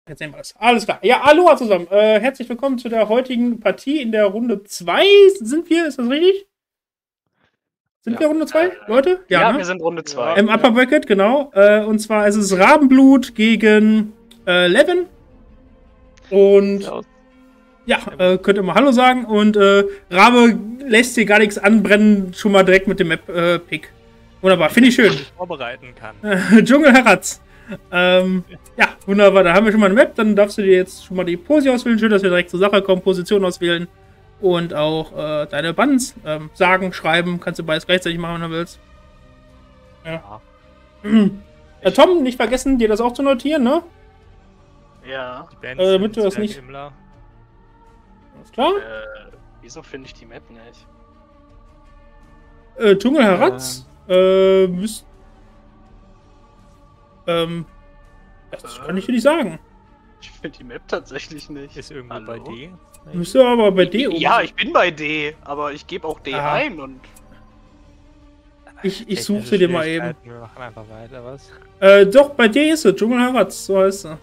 Jetzt sehen wir das. Alles klar. Ja, Aloha zusammen. Herzlich willkommen zu der heutigen Partie in der Runde 2. Sind wir? Ist das richtig? Sind wir Runde 2, Leute? Ja, ne? wir sind Runde 2. Im Upper Bracket, genau. Und zwar ist es Rabenblut gegen Levin. Und ja, könnt ihr mal Hallo sagen. Und Rabe lässt hier gar nichts anbrennen, schon mal direkt mit dem Map-Pick. Wunderbar, finde ich schön. Vorbereiten kann. Dschungel Heratz. Ja, wunderbar. Da haben wir schon mal eine Map. Dann darfst du dir jetzt schon mal die Posi auswählen. Schön, dass wir direkt zur Sache kommen. Position auswählen. Und auch deine Buttons sagen, schreiben. Kannst du beides gleichzeitig machen, wenn du willst. Ja. Tom, nicht vergessen, dir das auch zu notieren, ne? Ja. Damit du das nicht... Alles klar. Wieso finde ich die Map nicht? Dschungel Heratz. Das kann ich dir nicht sagen. Ich finde die Map tatsächlich nicht. Ist irgendwo bei D? Müsste aber bei D oben. Ja, ich bin bei D, aber ich gebe auch D ein und... Ich suche sie dir mal eben. Wir machen einfach weiter, was? Doch, bei D ist es. Dschungel Heratz, so heißt sie.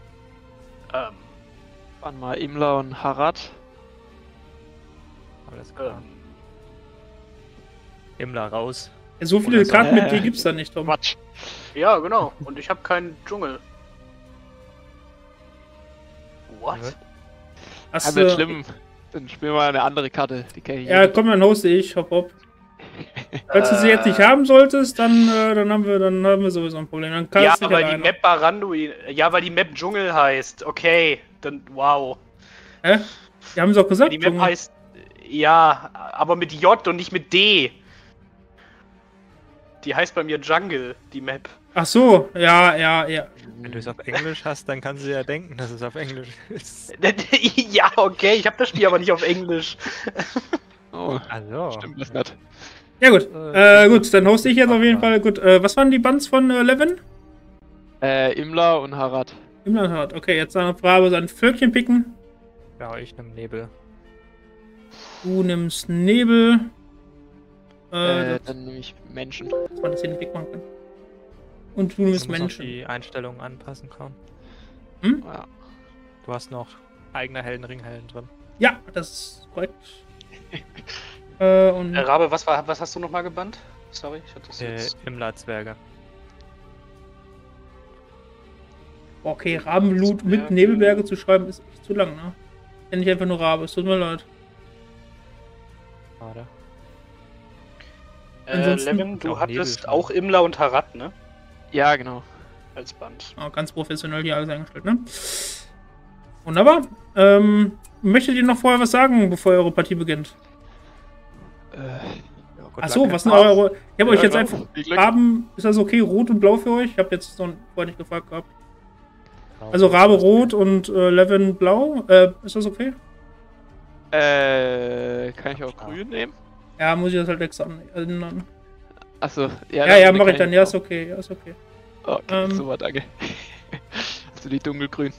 Warte mal, Imla und Harat. Alles klar. Imla raus. So viele Karten mit D gibt's da nicht, Tom. Quatsch. Ja, genau. Und ich habe keinen Dschungel. What? Das wird schlimm. Dann spielen wir eine andere Karte. Die kann ich ja, komm, dann hoste ich. Hopp, hopp. Falls du sie jetzt nicht haben solltest, dann haben wir sowieso ein Problem. Dann ja, weil die Map Baranduin... Ja, weil die Map Dschungel heißt. Okay, dann wow. Hä? Die haben es auch gesagt. Die Map heißt... Ja, aber mit J und nicht mit D. Die heißt bei mir Jungle, die Map. Ach so, ja. Wenn du es auf Englisch hast, dann kannst du ja denken, dass es auf Englisch ist. Ja, okay, ich habe das Spiel aber nicht auf Englisch. Oh, also. Stimmt das nicht. Ja gut, gut, dann hoste ich jetzt auf jeden Fall. Gut, was waren die Bands von Levin? Imla und Harat. Imla und Harat, okay, jetzt eine Frage, sein Völkchen picken. Ja, ich nehme Nebel. Du nimmst Nebel. Dann nehme ich Menschen. Dass man das hier nicht wegmachen kann. Und du nimmst Menschen. Die Einstellungen anpassen kann. Hm? Ja. Du hast noch eigene Ringhelden drin. Ja, das ist korrekt. Und Rabe, was hast du nochmal gebannt? Sorry, ich hatte das jetzt... Imla-Zwerge. okay, Rabenblut mit Nebelberge zu schreiben ist echt zu lang, ne? Nenn ich einfach nur Rabe, es tut mir leid. Schade. Levin, du hattest auch Imla und Harat, ne? Ja, genau. Als Band. Oh, ganz professionell hier alles eingestellt, ne? Wunderbar. Möchtet ihr noch vorher was sagen, bevor eure Partie beginnt? Achso, was sind eure... Ich habe euch jetzt einfach... Raben, ist das okay? Rot und Blau für euch? Ich habe jetzt noch vorher nicht gefragt gehabt. Also Rabe rot und Levin blau. Ist das okay? Kann ich auch grün nehmen? Ja, muss ich das halt extra ändern. Achso, ja, mach ich dann. Ja, ist okay. Ja, ist okay. Okay, super, danke. Also die dunkelgrün.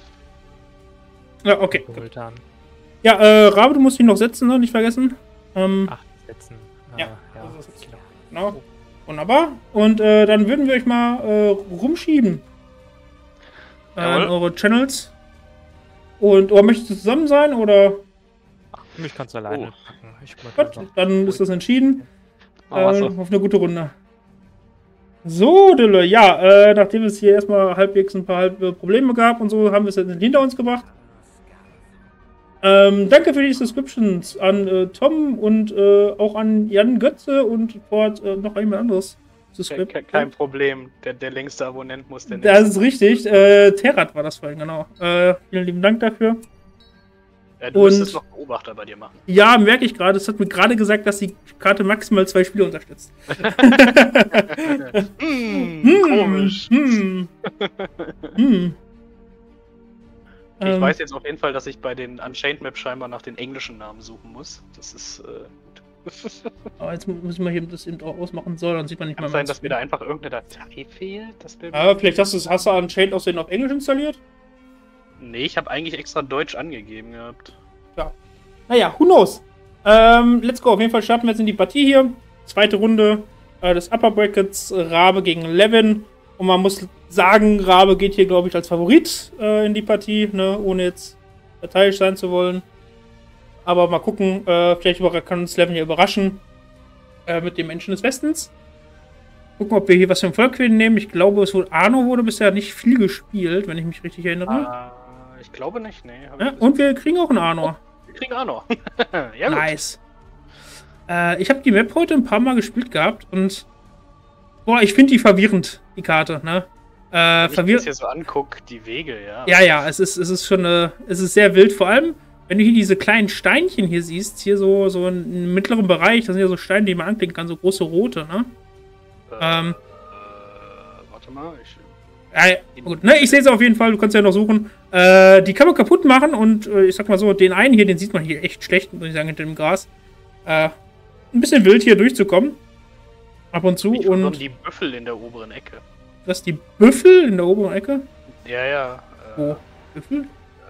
Ja, okay. Simultan. Ja, Rabe, du musst dich noch setzen, ne? Nicht vergessen. Setzen. Ja. Genau. Wunderbar. Und dann würden wir euch mal rumschieben. In eure Channels. Und, oder möchtest du zusammen sein, oder? Mich kannst du alleine packen. Gut, dann ist das entschieden. So. Auf eine gute Runde. So, Dille, ja, nachdem es hier erstmal halbwegs ein paar Probleme gab und so, haben wir es jetzt hinter uns gebracht. Danke für die Subscriptions an Tom und auch an Jan Götze und noch jemand anderes. Kein Problem, der längste Abonnent muss der Das ist richtig, Terrat war das vorhin, genau. Vielen lieben Dank dafür. Ja, du musst es noch Beobachter bei dir machen. Ja, merke ich gerade. Es hat mir gerade gesagt, dass die Karte maximal 2 Spiele unterstützt. Komisch. Ich weiß jetzt auf jeden Fall, dass ich bei den Unchained Map scheinbar nach den englischen Namen suchen muss. Das ist gut. Aber jetzt müssen wir hier das eben auch ausmachen soll, dann sieht man nicht mehr. Kann sein, dass mir da einfach irgendeine Datei fehlt? Vielleicht hast du Unchained aus auf Englisch installiert? Nee, ich habe eigentlich extra Deutsch angegeben gehabt. Ja. Naja, who knows? Let's go. Auf jeden Fall starten wir jetzt in die Partie hier. Zweite Runde des Upper Brackets. Rabe gegen Levin. Und man muss sagen, Rabe geht hier, glaube ich, als Favorit in die Partie, ne? Ohne jetzt parteiisch sein zu wollen. Aber mal gucken, vielleicht kann uns Leven hier überraschen mit den Menschen des Westens. Gucken, ob wir hier was für ein Volk nehmen. Ich glaube, Arno wurde bisher nicht viel gespielt, wenn ich mich richtig erinnere. Ich glaube nicht, nee. Ja, und wir kriegen auch einen Arno. Wir kriegen Arno. Ja, nice. Ich habe die Map heute ein paar Mal gespielt gehabt und boah, ich finde die verwirrend, die Karte, ne? Wenn ich das hier so angucke, die Wege, ja. Ja, es ist schon es ist sehr wild, vor allem, wenn du hier diese kleinen Steinchen hier siehst, hier so im mittleren Bereich, das sind ja so Steine, die man anklicken kann, so große rote, ne? Warte mal, gut, ne, ich sehe es auf jeden Fall, du kannst ja noch suchen. Die kann man kaputt machen und ich sag mal so, den einen hier, den sieht man hier echt schlecht, muss ich sagen, hinter dem Gras. Ein bisschen wild hier durchzukommen. Ab und zu. Und die Büffel in der oberen Ecke. Das die Büffel in der oberen Ecke? Ja. Wo? Büffel?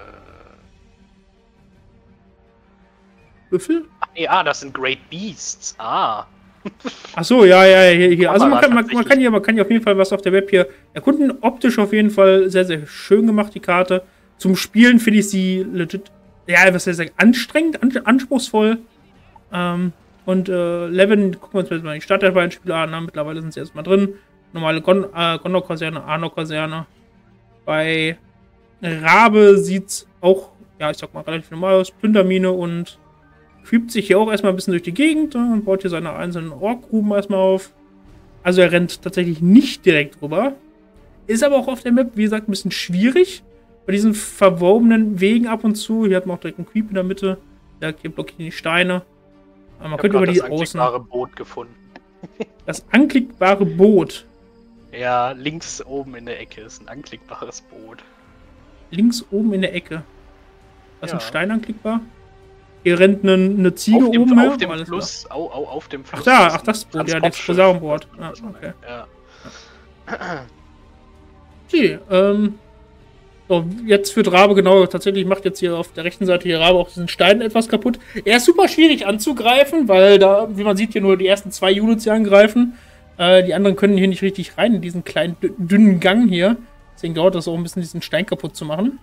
Büffel? Das sind Great Beasts. Ach so, ja, hier. Also man kann hier auf jeden Fall was auf der Web hier erkunden. Optisch auf jeden Fall sehr, sehr schön gemacht, die Karte. Zum Spielen finde ich sie legit, ja, was soll ich sagen, anstrengend, anspruchsvoll. Und Leven, gucken wir uns jetzt mal die Stadt der beiden Spieler an. Mittlerweile sind sie erstmal drin. Normale Gondor-Kaserne, Arno-Kaserne. Bei Rabe sieht es auch, ja, ich sag mal, relativ normal aus. Plündermine und creept sich hier auch erstmal ein bisschen durch die Gegend und baut hier seine einzelnen Orkgruben erstmal auf. Also er rennt tatsächlich nicht direkt rüber. Ist aber auch auf der Map, wie gesagt, ein bisschen schwierig. Bei diesen verwobenen Wegen ab und zu. Hier hat man auch direkt einen Creep in der Mitte. Ja, hier blockieren die Steine. Aber man könnte über die außen. Das anklickbare Boot gefunden. Das anklickbare Boot. Ja, links oben in der Ecke ist ein anklickbares Boot. Links oben in der Ecke. Das ist ein Stein anklickbar. Hier rennt eine Ziege oben her. Auf dem Fluss. Auf dem Fluss. Ach, das Boot, ja, das Posaunenboot. Ah, okay. Ja. Okay, so, jetzt führt Rabe, genau, tatsächlich macht jetzt hier auf der rechten Seite hier Rabe auch diesen Stein etwas kaputt. Er ist super schwierig anzugreifen, weil da, wie man sieht, hier nur die ersten 2 Units hier angreifen. Die anderen können hier nicht richtig rein, in diesen kleinen, dünnen Gang hier. Deswegen dauert das auch ein bisschen, diesen Stein kaputt zu machen.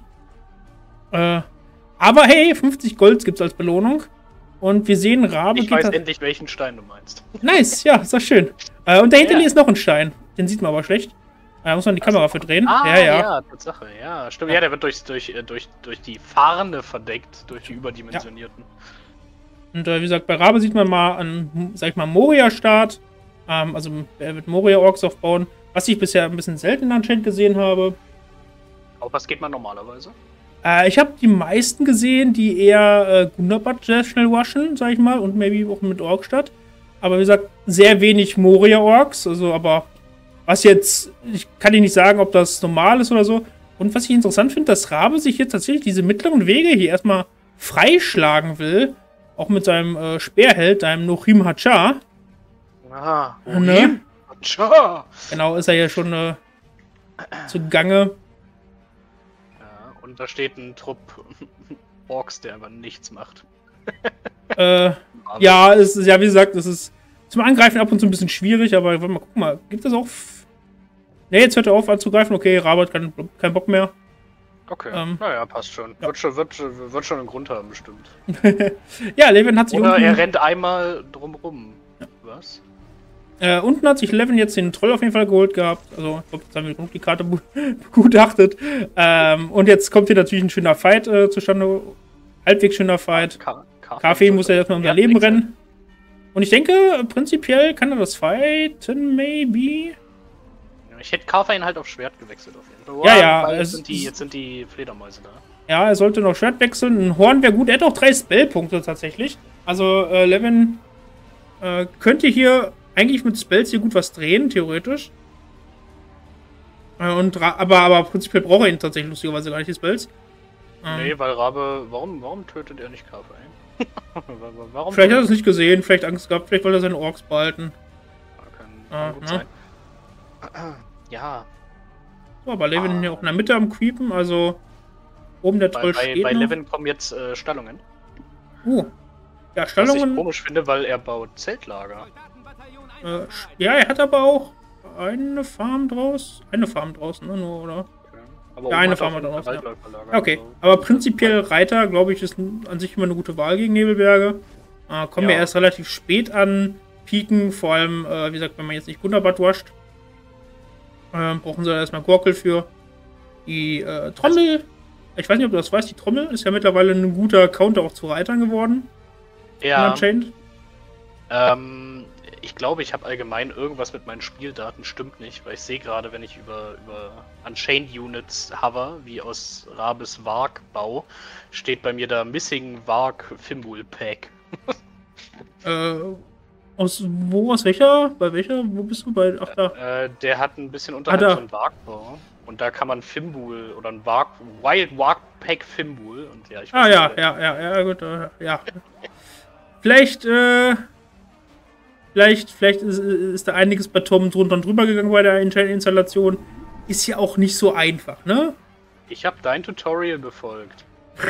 Aber hey, 50 Gold gibt's als Belohnung. Und wir sehen, Rabe Ich weiß endlich, welchen Stein du meinst. Nice, ja, ist doch schön. Und dahinter ist noch ein Stein. Den sieht man aber schlecht. Da muss man die Kamera für drehen. Ja, Tatsache, ja, stimmt. Ja, der wird durch die Fahne verdeckt, durch die überdimensionierten. Ja. Und wie gesagt, bei Rabe sieht man mal an, sag ich mal, Moria-Start. Also er wird Moria-Orks aufbauen, was ich bisher ein bisschen selten anscheinend gesehen habe. Auf was geht man normalerweise? Ich habe die meisten gesehen, die eher Gundabad sehr schnell waschen, sag ich mal, und maybe auch mit Orkstadt. Aber wie gesagt, sehr wenig Moria-Orks, also aber was jetzt, ich kann nicht sagen, ob das normal ist oder so. Und was ich interessant finde, dass Rabe sich jetzt tatsächlich diese mittleren Wege hier erstmal freischlagen will. Auch mit seinem Speerheld, seinem Nochrim Hacha. Aha, ne? Hacha! Genau, ist er ja schon zugange. Ja, und da steht ein Trupp Orks, der aber nichts macht. Ja, es ist, ja, wie gesagt, es ist zum Angreifen ab und zu ein bisschen schwierig, aber warte mal, guck mal, gibt es auch... Ne, jetzt hört er auf anzugreifen, okay, Rabe hat keinen Bock mehr. Okay, naja, passt schon. Ja. Wird schon einen Grund haben, bestimmt. Ja, Leven hat sich Oder er rennt einmal drumrum. Ja. Was? Unten hat sich Leven jetzt den Troll auf jeden Fall geholt gehabt. Also, ich glaube, jetzt haben wir genug die Karte begutachtet. Und jetzt kommt hier natürlich ein schöner Fight zustande. Halbwegs schöner Fight. Kaffee muss ja erstmal um sein Leben rennen. Und ich denke, prinzipiell kann er das fighten, maybe. Ich hätte Karfein halt auf Schwert gewechselt auf jeden Fall. Wow, ja. Jetzt sind die Fledermäuse da. Ja, er sollte noch Schwert wechseln. Ein Horn wäre gut. Er hat auch 3 Spellpunkte tatsächlich. Also, Leven könnte hier eigentlich mit Spells hier gut was drehen, theoretisch. Aber prinzipiell braucht er ihn tatsächlich lustigerweise gar nicht, die Spells. Nee, weil Rabe... Warum tötet er nicht Karfein? Vielleicht hat er es nicht gesehen, vielleicht Angst gehabt, vielleicht wollte er seine Orks behalten. Kann gut sein. Ja. So, aber Leven hier auch in der Mitte am Creepen, also oben der Troll steht bei Leven kommen jetzt Stallungen. Ja, Stallungen. Was ich komisch finde, weil er baut Zeltlager. Ja, er hat aber auch eine Farm draus. Eine Farm draußen, ne? Nur, oder? Aber Ja, oben eine hat Farm auch hat er einen draus, ja. Waldläuferlager, Okay, also- aber prinzipiell Reiter, glaube ich, ist an sich immer eine gute Wahl gegen Nebelberge. Kommen wir Ja. erst relativ spät an Piken, vor allem, wie gesagt, wenn man jetzt nicht Gundabad washt. Brauchen sie da erstmal Gorkel für. Die Trommel, ich weiß nicht, ob du das weißt, die Trommel ist ja mittlerweile ein guter Counter auch zu Reitern geworden. Ja, Unchained. ich glaube, ich habe allgemein irgendwas mit meinen Spieldaten, stimmt nicht, weil ich sehe gerade, wenn ich über Unchained Units hover, wie aus Rabes Varg Bau, steht bei mir da Missing Varg Fimbul Pack. Aus wo? Aus welcher? Bei welcher? Wo bist du? Bei. Ach da. Der hat ein bisschen unterhalb da. so einen Varg-Bau. Und da kann man Fimbul oder ein Wild Varg Pack Fimbul. Und ja, ich weiß Ja, nicht, ja, gut, ja. Vielleicht ist da einiges bei Tom drunter und drüber gegangen bei der Installation. Ist ja auch nicht so einfach, ne? Ich habe dein Tutorial befolgt.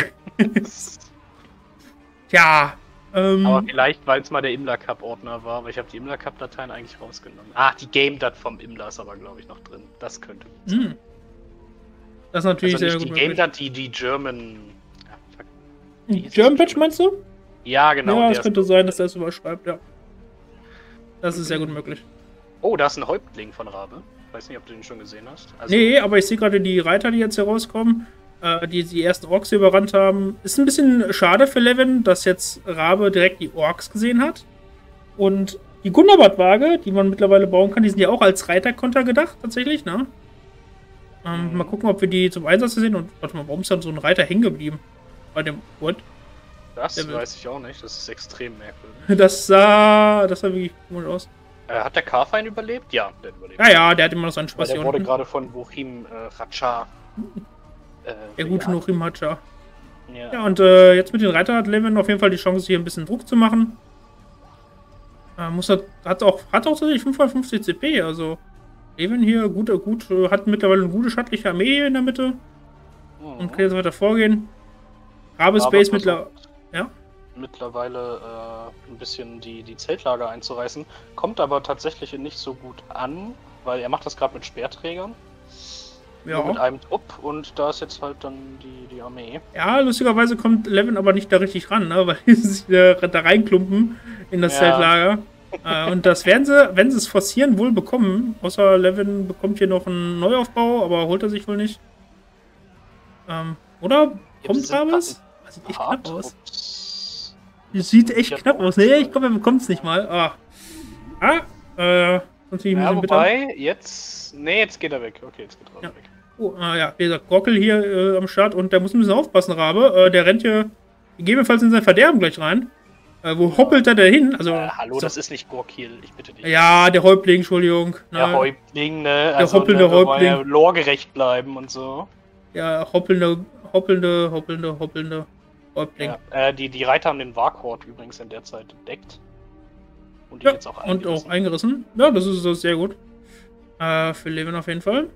Ja, Aber vielleicht, weil es mal der Imla Cup Ordner war, weil ich habe die Imla Cup Dateien eigentlich rausgenommen. Die Game-Dat vom Imla ist aber, glaube ich, noch drin. Das könnte gut sein. Das ist natürlich Also sehr nicht gut die möglich. Game-Dat, die German... Ja, fuck. Wie hieß German das? Patch meinst du? Ja, genau. Ja, der es ist- könnte sein, dass der es überschreibt, ja. Das ist sehr gut möglich. Oh, da ist ein Häuptling von Rabe. Weiß nicht, ob du den schon gesehen hast. Also, Nee, aber ich sehe gerade die Reiter, die jetzt herauskommen, die die ersten Orks überrannt haben. Ist ein bisschen schade für Levin, dass jetzt Rabe direkt die Orks gesehen hat. Und die Gundabad-Waage, die man mittlerweile bauen kann, die sind ja auch als Reiterkonter gedacht, tatsächlich, ne? Mal gucken, ob wir die zum Einsatz sehen. Und warte mal, warum ist dann so ein Reiter hängen geblieben? Bei dem What? das der will- weiß ich auch nicht. Das ist extrem merkwürdig. Das sah wirklich komisch aus. Hat der Karfein überlebt? Ja, der überlebt. Ja, der hat immer noch seinen Weil Spaß der hier wurde unten. gerade von Wochim Racha. Der gute Norim Hatscha. Ja. Ja, und jetzt mit den Reiter hat Levin auf jeden Fall die Chance, hier ein bisschen Druck zu machen. Hat auch tatsächlich 550 CP, also Levin hier hat mittlerweile eine gute schattliche Armee hier in der Mitte und kann jetzt weiter vorgehen. Rabe Space mittlerweile ein bisschen die Zeltlager einzureißen. Kommt aber tatsächlich nicht so gut an, weil er macht das gerade mit Speerträgern. Nur mit Ja. einem Trupp und da ist jetzt halt dann die Armee. Ja, lustigerweise kommt Levin aber nicht da richtig ran, ne? Weil sie sich da reinklumpen in das Ja. Zeltlager. Und das werden sie, wenn sie es forcieren, wohl bekommen. Außer Levin bekommt hier noch einen Neuaufbau, aber holt er sich wohl nicht. Oder? Kommt Rabes? Das sieht echt knapp aus. Ups. Das sieht echt Ja, knapp aus. Nee, ich glaube, er bekommt es nicht mal. Sonst bin ich ein Ja, bisschen bitter. wobei, jetzt... Nee, jetzt geht er weg. Okay, jetzt geht er Ja. weg. Oh, ja, wie gesagt, Gorkel hier am Start und der muss ein bisschen aufpassen, Rabe. Der rennt hier gegebenenfalls in sein Verderben gleich rein. Wo hoppelt er denn hin? Also, Hallo, so- das ist nicht Gorkil, ich bitte dich. Ja, der Häuptling, Entschuldigung. Der Ne? Häuptling, ne? hoppelnde wir wollen Häuptling. ja lorgerecht bleiben und so. Ja, hoppelnde Häuptling. Ja, die Reiter haben den Warkhort übrigens in der Zeit entdeckt. Und die Ja, jetzt auch und auch eingerissen. eingerissen. Ja, das ist sehr gut. Für Levin auf jeden Fall.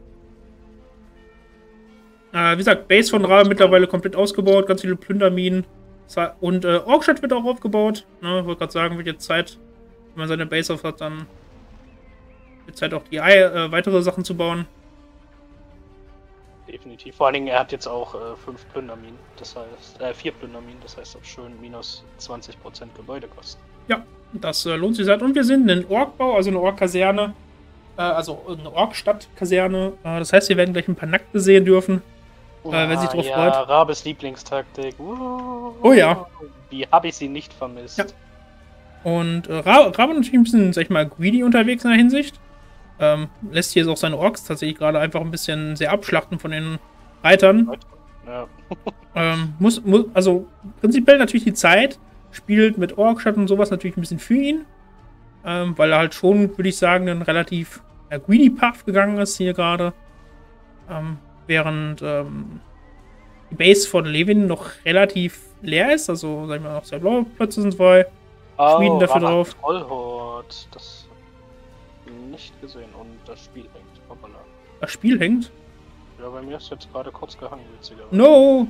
Wie gesagt, Base von Rabe mittlerweile komplett ausgebaut, ganz viele Plünderminen. Und Orkstadt wird auch aufgebaut. Ne, wollte gerade sagen, wird jetzt Zeit, wenn man seine Base auf hat, dann wird Zeit auch die weitere Sachen zu bauen. Definitiv. Vor allen Dingen, er hat jetzt auch 5 Plünderminen. Das heißt, 4 Plünderminen. Das heißt auch schön minus 20% Gebäudekosten. Ja, das lohnt sich halt. Und wir sind in Orkbau, also eine Orkkaserne. Also eine Orkstadtkaserne. Das heißt, wir werden gleich ein paar Nackte sehen dürfen. Wenn sich drauf ja, freut. Rabes Lieblingstaktik. Oh ja. Wie habe ich sie nicht vermisst? Ja. Und Rabe natürlich ein bisschen, sag ich mal, greedy unterwegs in der Hinsicht. Lässt hier auch seine Orks tatsächlich gerade einfach ein bisschen sehr abschlachten von den Reitern. Ja. Also prinzipiell natürlich die Zeit spielt mit Orkstadt und sowas natürlich ein bisschen für ihn. Weil er halt schon, würde ich sagen, einen relativ greedy Path gegangen ist hier gerade. Während die Base von Levin noch relativ leer ist. Also, sag ich mal, noch sehr blaue Plätze sind frei. Schmieden dafür Rabe hat drauf. Trollhort. Das nicht gesehen und das Spiel hängt. Hoppala. Das Spiel hängt. Ja, bei mir ist jetzt gerade kurz gehangen, witzigerweise. No!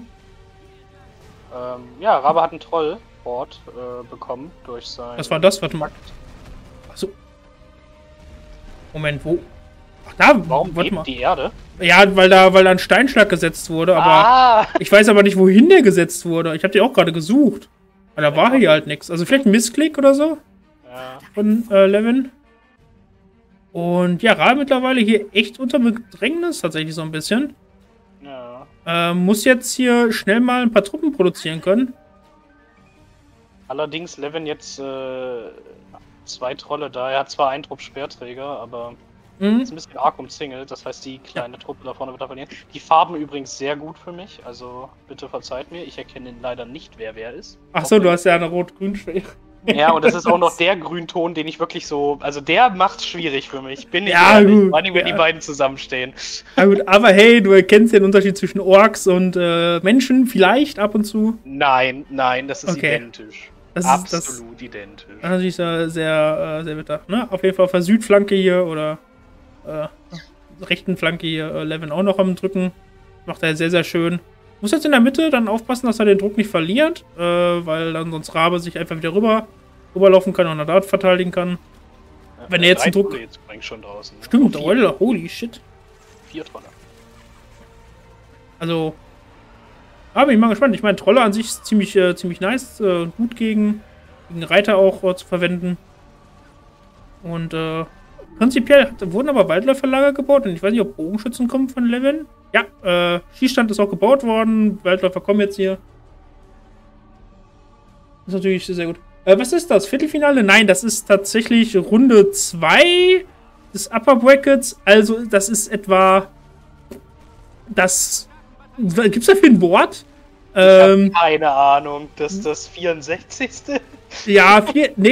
Ja, Rabe hat einen Trollhort bekommen durch sein... Was war das? Warte mal. Achso. Moment, wo? Ach, da, Warum warte bebt mal. die Erde? Ja, weil da ein Steinschlag gesetzt wurde, aber ich weiß aber nicht, wohin der gesetzt wurde. Ich habe die auch gerade gesucht. Aber da war hier halt nichts. Also vielleicht ein Missklick oder so Ja. von Levin. Und ja, Ra mittlerweile hier echt unter Bedrängnis tatsächlich so ein bisschen. Ja. Muss jetzt hier schnell mal ein paar Truppen produzieren können. Allerdings Levin jetzt 2 Trolle da. Er hat zwar einen Trupp Speerträger, aber ist ein bisschen arg umzingelt. Das heißt, die kleine Truppe da vorne wird er verlieren. Die Farben übrigens sehr gut für mich. Also bitte verzeiht mir. Ich erkenne leider nicht, wer ist. Achso, du hast ja eine Rot-Grün-Schwäche. Ja, und das ist auch noch der Grünton, den ich wirklich so. Also der macht's schwierig für mich. Bin ich Ja, ehrlich. gut, Vor allem, wenn ja. die beiden zusammenstehen. Na gut, aber hey, du erkennst ja den Unterschied zwischen Orks und Menschen vielleicht ab und zu. Nein, das ist Okay. identisch. Das Absolut identisch. ist natürlich sehr bitter. Ne? Auf jeden Fall auf der Südflanke hier oder rechten Flanke hier Levin auch noch am Drücken. Macht er sehr, sehr schön. Muss jetzt in der Mitte dann aufpassen, dass er den Druck nicht verliert, weil dann sonst Rabe sich einfach wieder rüberlaufen kann und eine Dart verteidigen kann. Wenn er jetzt einen Druck... Jetzt übrigens schon draußen. Ne? Stimmt, Oh, Alter, holy shit. 4 Trolle. Also, da bin ich mal gespannt. Ich meine, Trolle an sich ist ziemlich nice, gut gegen Reiter auch zu verwenden. Und prinzipiell wurden aber Waldläuferlager gebaut und ich weiß nicht, ob Bogenschützen kommen von Levin. Ja, Schießstand ist auch gebaut worden. Waldläufer kommen jetzt hier. Das ist natürlich sehr gut. Was ist das? Viertelfinale? Nein, das ist tatsächlich Runde 2 des Upper Brackets. Also, das ist etwa das. Gibt's dafür ein Wort? Keine Ahnung. Das ist das 64. Ja,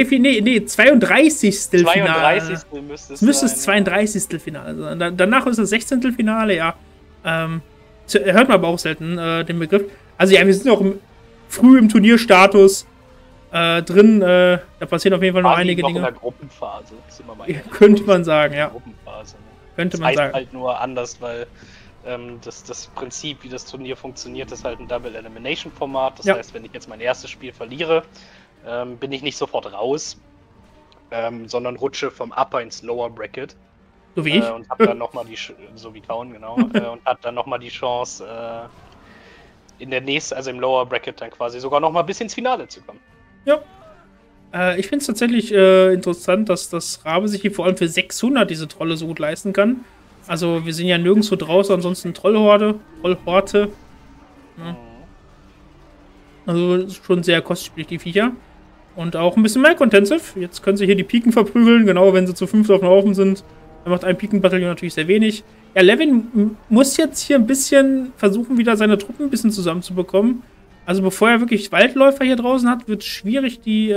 32. 32. Finale. müsste es Es müsste sein. das 32. Finale sein. Danach ist das 16. Finale, ja. Hört man aber auch selten den Begriff. Also ja, wir sind auch früh im Turnierstatus drin. Da passieren auf jeden Fall noch einige noch Dinge. in der Gruppenphase. Sind wir mal Ja, ehrlich. könnte man sagen, ja. Gruppenphase, ne? Könnte Das man heißt sagen. halt nur anders, weil das Prinzip, wie das Turnier funktioniert, ist halt ein Double Elimination Format. Das Ja. heißt, wenn ich jetzt mein erstes Spiel verliere, bin ich nicht sofort raus, sondern rutsche vom Upper ins Lower Bracket. So wie ich. Und hab dann nochmal so wie Kauen, genau, und hat dann nochmal die Chance, in der nächsten, also im Lower Bracket dann quasi sogar nochmal bis ins Finale zu kommen. Ja. Ich finde es tatsächlich interessant, dass das Rabe sich hier vor allem für 600 diese Trolle so gut leisten kann. Also wir sind ja nirgendwo draußen, ansonsten Trollhorte. Ja. Also ist schon sehr kostspielig, die Viecher. Und auch ein bisschen mehr Contensive. Jetzt können sie hier die Piken verprügeln, genau wenn sie zu 5 auf dem Haufen sind. Dann macht ein Pikenbataillon natürlich sehr wenig. Ja, Levin muss jetzt hier ein bisschen versuchen, wieder seine Truppen ein bisschen zusammenzubekommen. Also bevor er wirklich Waldläufer hier draußen hat, wird es schwierig, die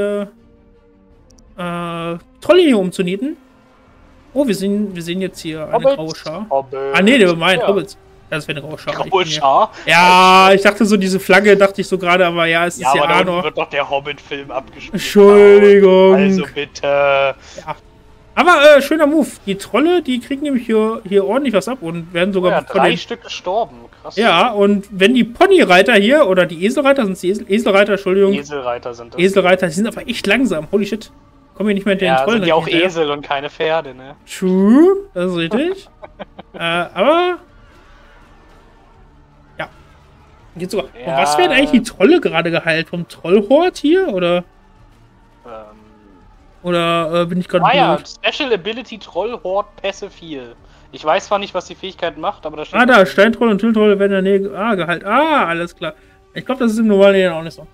Trolle hier umzunieten. Oh, wir sehen jetzt hier eine graue Schar. Ah, nee, der meint Hobbits. Das wäre eine graue Schar. Graue Schar? Ja, ich dachte so, diese Flagge, dachte ich so gerade, aber ja, es ist ja aber da Arnor. wird doch der Hobbit-Film abgespielt. Entschuldigung. Also bitte. Ja. Aber schöner Move. Die Trolle, die kriegen nämlich hier ordentlich was ab und werden sogar Ja, von 3 den... Stück gestorben. Krass. Ja, und wenn die Ponyreiter hier, oder die Eselreiter, sind es die Eselreiter, Entschuldigung. Eselreiter sind das. Eselreiter, die sind aber echt langsam. Holy shit. Kommen wir nicht mehr mit den Ja, Trollen sind ja auch hinterher. Esel und keine Pferde, ne? True, das ist richtig. Aber... Ja. Geht sogar. Ja. Und was werden eigentlich die Trolle gerade geheilt? Vom Trollhort hier, oder? Oder bin ich gerade ja, blöd? Special Ability Troll Horde Passive Heal. Ich weiß zwar nicht, was die Fähigkeit macht, aber da steht... Ah, da, Steintroll und Tilltroll werden in der Nähe geheilt. Ah, alles klar. Ich glaube, das ist im normalen Leben auch nicht so.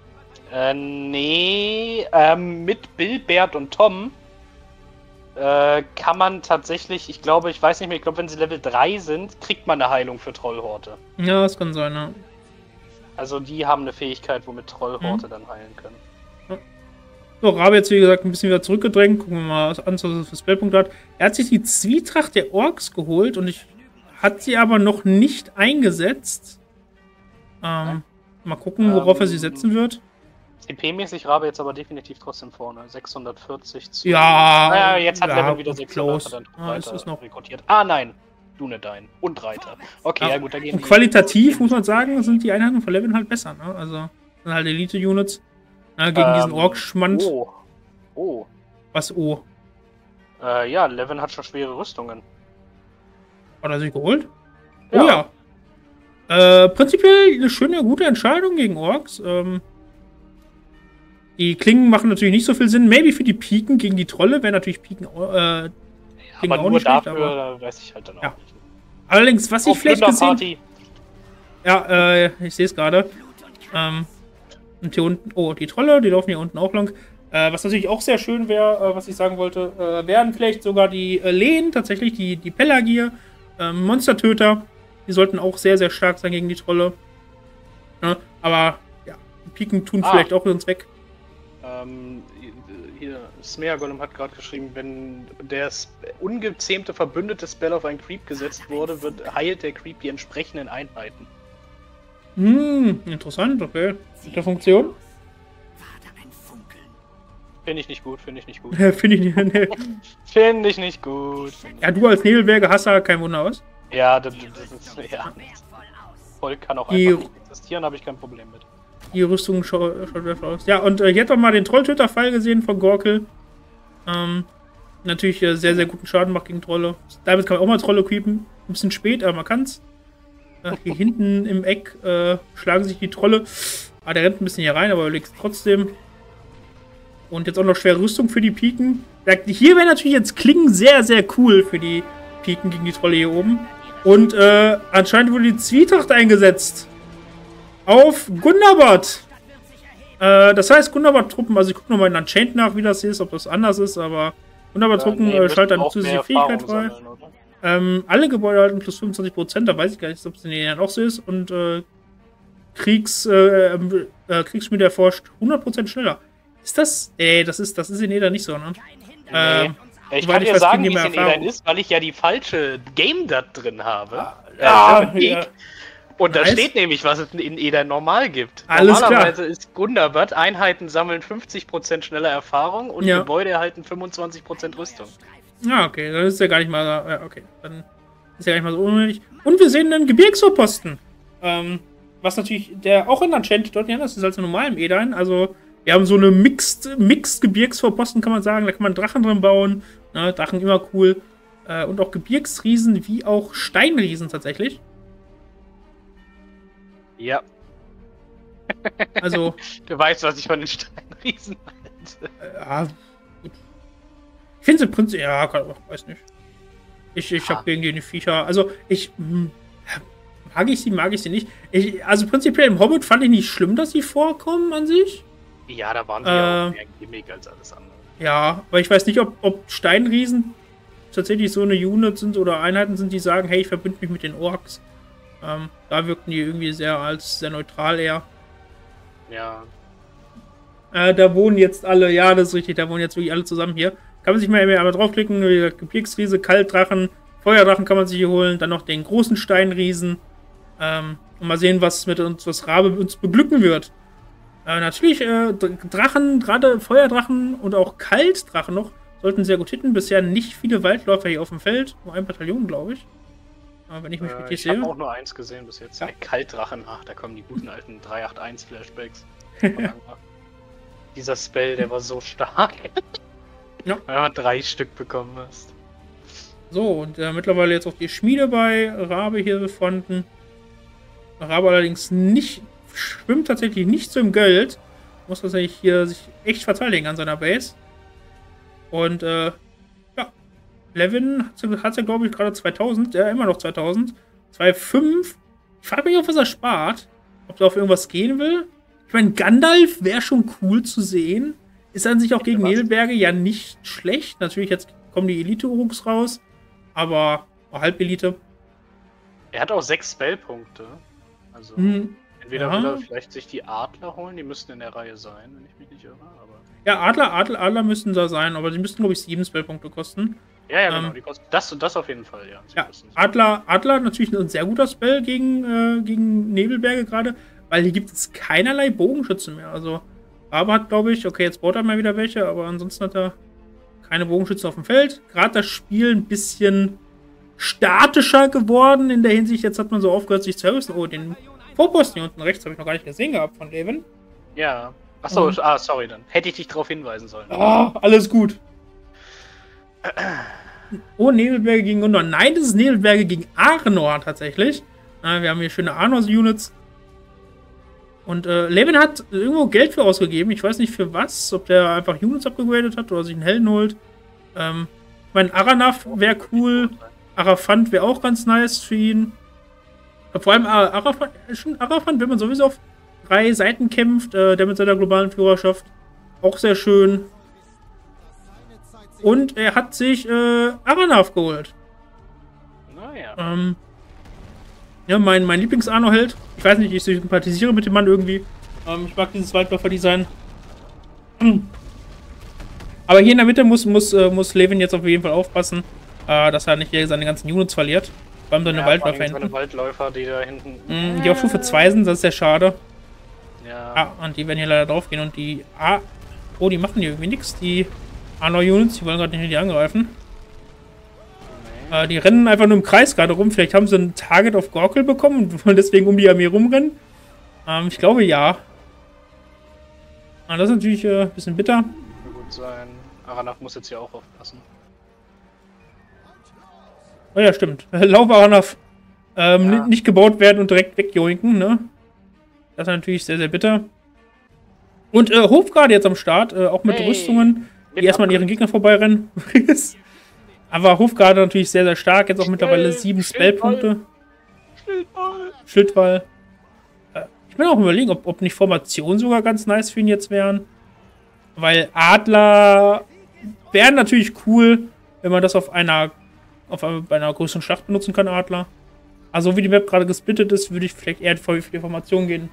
Nee, mit Bill, Bert und Tom kann man tatsächlich, ich glaube, ich weiß nicht mehr, ich glaube, wenn sie Level 3 sind, kriegt man eine Heilung für Trollhorte. Ja, das kann sein, ja. Also die haben eine Fähigkeit, womit Trollhorte dann heilen können. So, Rabe jetzt, wie gesagt, ein bisschen wieder zurückgedrängt. Gucken wir mal an, was er für Spellpunkte hat. Er hat sich die Zwietracht der Orks geholt und hat sie aber noch nicht eingesetzt. Mal gucken, worauf er sie setzen wird. CP-mäßig Rabe jetzt aber definitiv trotzdem vorne. 640 zu... Ja, Naja, jetzt hat ja, Level wieder 600, close. hat er einen Ja, Reiter es ist noch- rekrutiert. Ah, nein, Dunedain und Reiter. Okay, ja, gut, da gehen Und die- qualitativ, muss man sagen, sind die Einheiten von Levin halt besser, ne? Also, sind halt Elite-Units. Gegen diesen Ork-Schmand. Oh. Was, oh? Ja, Levin hat schon schwere Rüstungen. Hat er sich geholt? Ja. Oh ja. Prinzipiell eine schöne, gute Entscheidung gegen Orks. Die Klingen machen natürlich nicht so viel Sinn. Maybe für die Piken gegen die Trolle wäre natürlich Piken Aber auch nur nicht schlecht, dafür, aber da weiß ich halt dann auch Ja. nicht. allerdings, was ich vielleicht gesehen... Party. Ja, ich sehe es gerade. Und hier unten... Oh, die Trolle, die laufen hier unten auch lang. Was natürlich auch sehr schön wäre, was ich sagen wollte, wären vielleicht sogar die Lehen, tatsächlich, die Pelagier, Monstertöter. Die sollten auch sehr, sehr stark sein gegen die Trolle. Ja, aber, ja, die Piken tun vielleicht auch uns weg. Hier, Smeagolem hat gerade geschrieben, wenn der ungezähmte verbündete Spell auf einen Creep gesetzt wurde, heilt der Creep die entsprechenden Einheiten. Interessant, okay. Mit der Funktion? Finde ich nicht gut, finde ich nicht gut. Finde ich nicht. Nee. Finde ich nicht gut. Ja, du als Nebelberge hast da kein Wunder aus. Ja, das ist... Ja. Volk kann auch einfach nicht existieren, habe ich kein Problem mit. Die Rüstung schaut besser aus. Ja, und hier hat man mal den Trolltöter-Fall gesehen von Gorkel. Natürlich sehr, sehr guten Schaden macht gegen Trolle. Damit kann man auch mal Trolle creepen. Ein bisschen spät, aber man kann's. Hier hinten im Eck schlagen sich die Trolle. Ah, der rennt ein bisschen hier rein, aber überlegt trotzdem. Und jetzt auch noch schwere Rüstung für die Piken. Hier wäre natürlich jetzt Klingen sehr, sehr cool für die Piken gegen die Trolle hier oben. Und anscheinend wurde die Zwietracht eingesetzt. Auf Gundabad. Das heißt, Gundabad-Truppen, also ich gucke nochmal in Unchained nach, wie das ist, ob das anders ist, aber Gundabad-Truppen schalten eine zusätzliche Fähigkeit frei. Alle Gebäude halten plus 25%, da weiß ich gar nicht, ob es in denen auch so ist. Und Kriegsschmiede erforscht 100% schneller. Ist das? Das ist in Eda nicht so, ne? Ich kann dir sagen, wie es in Eda ist, weil ich ja die falsche Game-Dat drin habe. Und da steht nämlich, was es in Eda normal gibt. Alles Normalerweise ist Gundabad, Einheiten sammeln 50% schneller Erfahrung und Gebäude erhalten 25% Rüstung. Ja, okay, dann ist ja gar nicht mal, ja, okay, dann ist ja gar nicht mal so unnötig. Und wir sehen einen Gebirgsvorposten. Was natürlich, der auch in Enchanted dort anders ist als in normalem Edain. Also, wir haben so eine Mixed Gebirgsvorposten, kann man sagen. Da kann man Drachen drin bauen. Ne, Drachen immer cool. Und auch Gebirgsriesen wie auch Steinriesen tatsächlich. Ja. Also. Du weißt, was ich von den Steinriesen halte. Ja, gut. Ich finde sie prinzipiell. Ja, weiß nicht. Ich habe gegen die Viecher. Also, mag ich sie nicht. Also, prinzipiell im Hobbit fand ich nicht schlimm, dass sie vorkommen an sich. Ja, da waren sie ja auch mehr Gimmick als alles andere. Ja, aber ich weiß nicht, ob Steinriesen tatsächlich so eine Unit sind oder Einheiten sind, die sagen, hey, ich verbinde mich mit den Orks. Da wirkten die irgendwie sehr neutral eher. Ja. Da wohnen jetzt alle, ja, das ist richtig, da wohnen jetzt wirklich alle zusammen hier. Kann man sich mal einmal draufklicken, wie gesagt, Gebirgsriese, Kaltdrachen, Feuerdrachen kann man sich hier holen, dann noch den großen Steinriesen. Und mal sehen, was Rabe uns beglücken wird. Natürlich, Drachen, gerade Feuerdrachen und auch Kaltdrachen noch, sollten sehr gut hitten. Bisher nicht viele Waldläufer hier auf dem Feld, nur ein Bataillon, glaube ich. Wenn ich mich richtig sehe. Ich habe auch nur eins gesehen bis jetzt. Ja. Kaltdrachen, ach, da kommen die guten alten 381 Flashbacks. Dieser Spell, der war so stark. Ja. Wenn du 3 Stück bekommen hast. So, und mittlerweile jetzt auch die Schmiede bei Rabe hier gefunden. Rabe allerdings nicht, schwimmt tatsächlich nicht so im Geld. Muss tatsächlich hier sich echt verteidigen an seiner Base. Und, ja. Levin hat ja, glaube ich, gerade 2000. Ja, immer noch 2000. 2,5. Ich frage mich, auf was er spart. Ob er auf irgendwas gehen will. Ich meine, Gandalf wäre schon cool zu sehen. Ist an sich auch gegen Nebelberge ja nicht schlecht. Natürlich, jetzt kommen die Elite-Uruks raus. Aber Halbelite. Er hat auch 6 Spellpunkte. Also, entweder will er vielleicht sich die Adler holen. Die müssten in der Reihe sein, wenn ich mich nicht irre. Aber ja, Adler müssten da sein. Aber die müssten, glaube ich, 7 Spellpunkte kosten. Ja, genau. Die kosten das auf jeden Fall, ja. Ja, Adler natürlich ein sehr guter Spell gegen Nebelberge gerade. Weil hier gibt es keinerlei Bogenschützen mehr. Also, Rabe hat, glaube ich, okay, jetzt baut er mal wieder welche, aber ansonsten hat er keine Bogenschützen auf dem Feld. Gerade das Spiel ein bisschen statischer geworden in der Hinsicht. Jetzt hat man so aufgehört, sich zu helfen. Oh, den Vorposten hier unten rechts habe ich noch gar nicht gesehen gehabt von Levin. Ja. Achso, sorry dann. Hätte ich dich darauf hinweisen sollen. Ah, alles gut. Oh, Nebelberge gegen Gondor. Nein, das ist Nebelberge gegen Arnor tatsächlich. Wir haben hier schöne Arnor-Units. Und Levin hat irgendwo Geld für ausgegeben. Ich weiß nicht für was. Ob der einfach Units abgegradet hat oder sich einen Helden holt. Mein Aranav wäre cool. Arafant wäre auch ganz nice für ihn. Vor allem Arafant, wenn man sowieso auf 3 Seiten kämpft, der mit seiner globalen Führerschaft. Auch sehr schön. Und er hat sich Aranav geholt. Naja. Ja, mein Lieblings-Arno-Held. Ich weiß nicht, ich sympathisiere mit dem Mann irgendwie. Ich mag dieses Waldläufer-Design. Aber hier in der Mitte muss Levin jetzt auf jeden Fall aufpassen, dass er nicht seine ganzen Units verliert. Vor allem seine Waldläufer hinten. Seine Waldläufer, die da hinten... Die auf Stufe 2 sind, das ist sehr schade. Ja. Und die werden hier leider drauf gehen und die... Oh, die machen hier irgendwie nichts, die Arno-Units. Die wollen gerade nicht angreifen. Die rennen einfach nur im Kreis gerade rum. Vielleicht haben sie ein Target auf Gorkel bekommen und wollen deswegen um die Armee rumrennen. Ich glaube, ja. Das ist natürlich ein bisschen bitter. Kann gut sein. Aranav muss jetzt hier auch aufpassen. Oh ja, stimmt. Lauf Aranav. Nicht gebaut werden und direkt wegjoinken, ne? Das ist natürlich sehr, sehr bitter. Und Hofgarde jetzt am Start, auch mit Rüstungen, die erstmal an ihren Gegner vorbeirennen. Aber Hofgarde natürlich sehr, sehr stark. Jetzt auch mittlerweile 7 Spellpunkte. Schildwall. Ich bin auch überlegen, ob nicht Formationen sogar ganz nice für ihn jetzt wären. Weil Adler wären natürlich cool, wenn man das bei einer größeren Schlacht benutzen kann, Adler. Also wie die Map gerade gesplittet ist, würde ich vielleicht eher für die Formation gehen.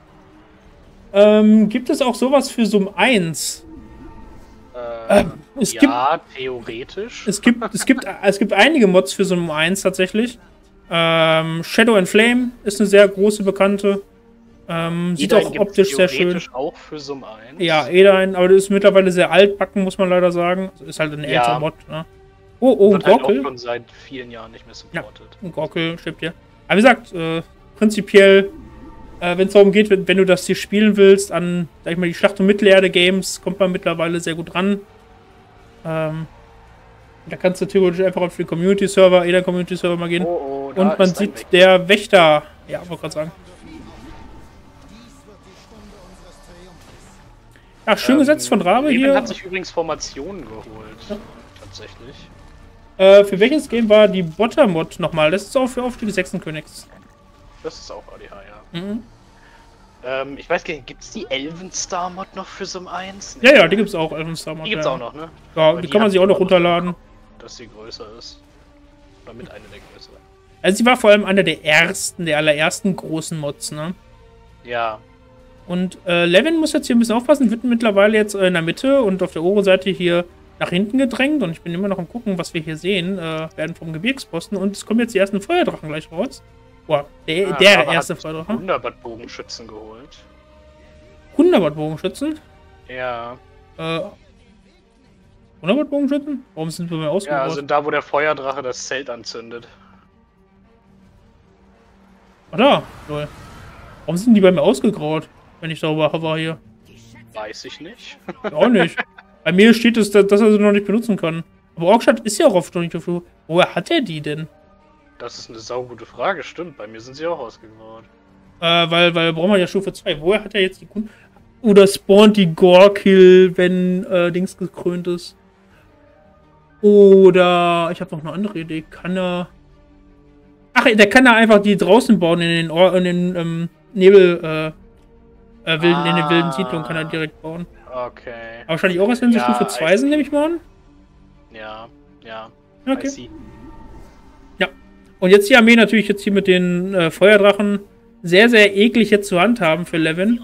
Gibt es auch sowas für Sum 1? Theoretisch. Es gibt einige Mods für Sum 1 tatsächlich. Shadow and Flame ist eine sehr große bekannte. Sieht auch optisch sehr schön. Auch für Sum 1. Ja, Edain, aber das ist mittlerweile sehr altbacken, muss man leider sagen. Ist halt ein älterer Mod. Ne? Oh, wird Gorkel. Halt auch schon seit vielen Jahren nicht mehr supportet. Ja, Gorkel stimmt hier. Aber wie gesagt, prinzipiell, wenn es darum geht, wenn du das hier spielen willst, an, sag ich mal, die Schlacht- und Mittelerde-Games, kommt man mittlerweile sehr gut ran. Da kannst du theoretisch einfach auf den Community-Server, Edain-Community-Server mal gehen. Und man sieht, der Wächter, ja, wollte gerade sagen. Ja, schön gesetzt von Rabe Levin hier. Hat sich übrigens Formationen geholt. Ja. Tatsächlich. Für welches Game war die Botter-Mod nochmal? Das ist auch für Aufstieg des Sechsenkönigs. Das ist auch ADH, ja. Ich weiß gar nicht, gibt es die Elvenstar-Mod noch für Sum 1? Nee. Ja, die gibt es auch, Elvenstar-Mod. Die gibt es auch noch, ne? Ja, die kann man sich auch noch runterladen. Dass sie größer ist. Oder mit einer der größeren. Also sie war vor allem einer der allerersten großen Mods, ne? Ja. Und Levin muss jetzt hier ein bisschen aufpassen, wird mittlerweile jetzt in der Mitte und auf der oberen Seite hier nach hinten gedrängt. Und ich bin immer noch am gucken, was wir hier sehen. Werden vom Gebirgsposten. Und es kommen jetzt die ersten Feuerdrachen gleich raus. Boah, der erste Feuerdrache. 100 Bogenschützen geholt. 100 Bogenschützen? Ja. 100 Bogenschützen? Warum sind wir mehr ausgebaut? Ja, sind da, wo der Feuerdrache das Zelt anzündet. Ah, da. Lol. Warum sind die bei mir ausgegraut, wenn ich darüber hover hier? Weiß ich nicht. Auch nicht. Bei mir steht es, dass er sie noch nicht benutzen kann. Aber Orkstadt ist ja auch oft noch nicht dafür. Woher hat er die denn? Das ist eine saugute Frage, stimmt. Bei mir sind sie auch ausgegraut. Weil brauchen wir ja Stufe 2. Woher hat er jetzt die Kunden? Oder spawnt die Gorkill, wenn Dings gekrönt ist? Oder ich habe noch eine andere Idee. Kann er... Ach, der kann da einfach die draußen bauen in den Nebel... in den wilden Siedlungen kann er direkt bauen. Okay. Aber wahrscheinlich auch erst, wenn sie Stufe 2 sind, nehme ich mal an. Ja. Okay. Ja. Und jetzt die Armee natürlich jetzt hier mit den Feuerdrachen sehr, sehr eklig jetzt zur Hand haben für Levin.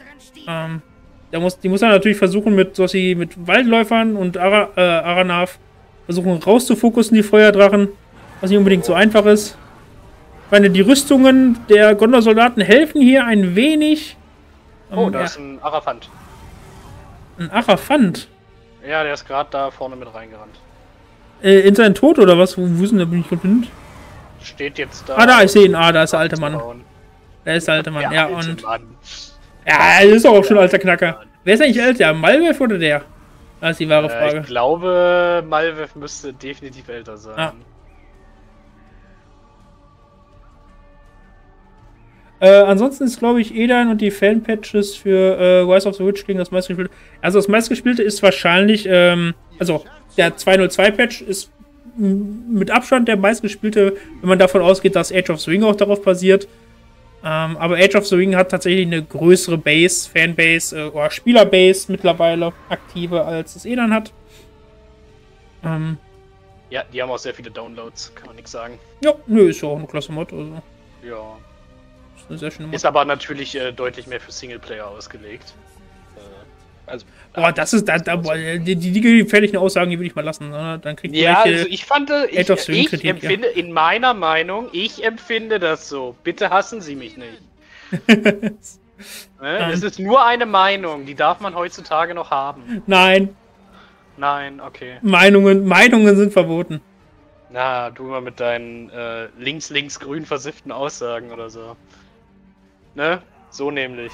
Die muss er natürlich versuchen, mit Waldläufern und Aranav versuchen rauszufokussen, die Feuerdrachen. Was nicht unbedingt so einfach ist. Ich meine, die Rüstungen der Gondor-Soldaten helfen hier ein wenig. Oh, da ist ein Arafant. Ein Arafant? Ja, der ist gerade da vorne mit reingerannt. In seinen Tod oder was? Wo ist denn der? Bin ich geblieben? Steht jetzt da. Ah, da, ich sehe ihn. Ah, da ist der alte Mann. Da ist der alte Mann, ja. Und. Mann. Ja, das ist auch schon ein alter Knacker. Wer ist eigentlich älter? Malwerf oder der? Das ist die wahre Frage. Ich glaube, Malvev müsste definitiv älter sein. Ja. Ansonsten ist, glaube ich, Edan und die Fan-Patches für Rise of the Witch King das meistgespielte. Also das meistgespielte ist wahrscheinlich, also der 202-Patch ist mit Abstand der meistgespielte, wenn man davon ausgeht, dass Age of the Ring auch darauf basiert. Aber Age of the Ring hat tatsächlich eine größere Base, Fanbase oder Spielerbase mittlerweile aktive, als es Edan hat. Ja, die haben auch sehr viele Downloads, kann man nichts sagen. Ja, nö, ist ja auch eine klasse Mod. Also. Ja. Ist eine sehr schöne Mod. Ist aber natürlich deutlich mehr für Singleplayer ausgelegt. Also. Boah, das ist die gefährlichen Aussagen, die würde ich mal lassen. Ne? Dann kriegt ja, also ich Kritik, empfinde, in meiner Meinung, ich empfinde das so. Bitte hassen Sie mich nicht. Es ist nur eine Meinung, die darf man heutzutage noch haben. Nein. Nein, okay. Meinungen sind verboten. Na, du mal mit deinen links-grün versifften Aussagen oder so. Ne? So nämlich.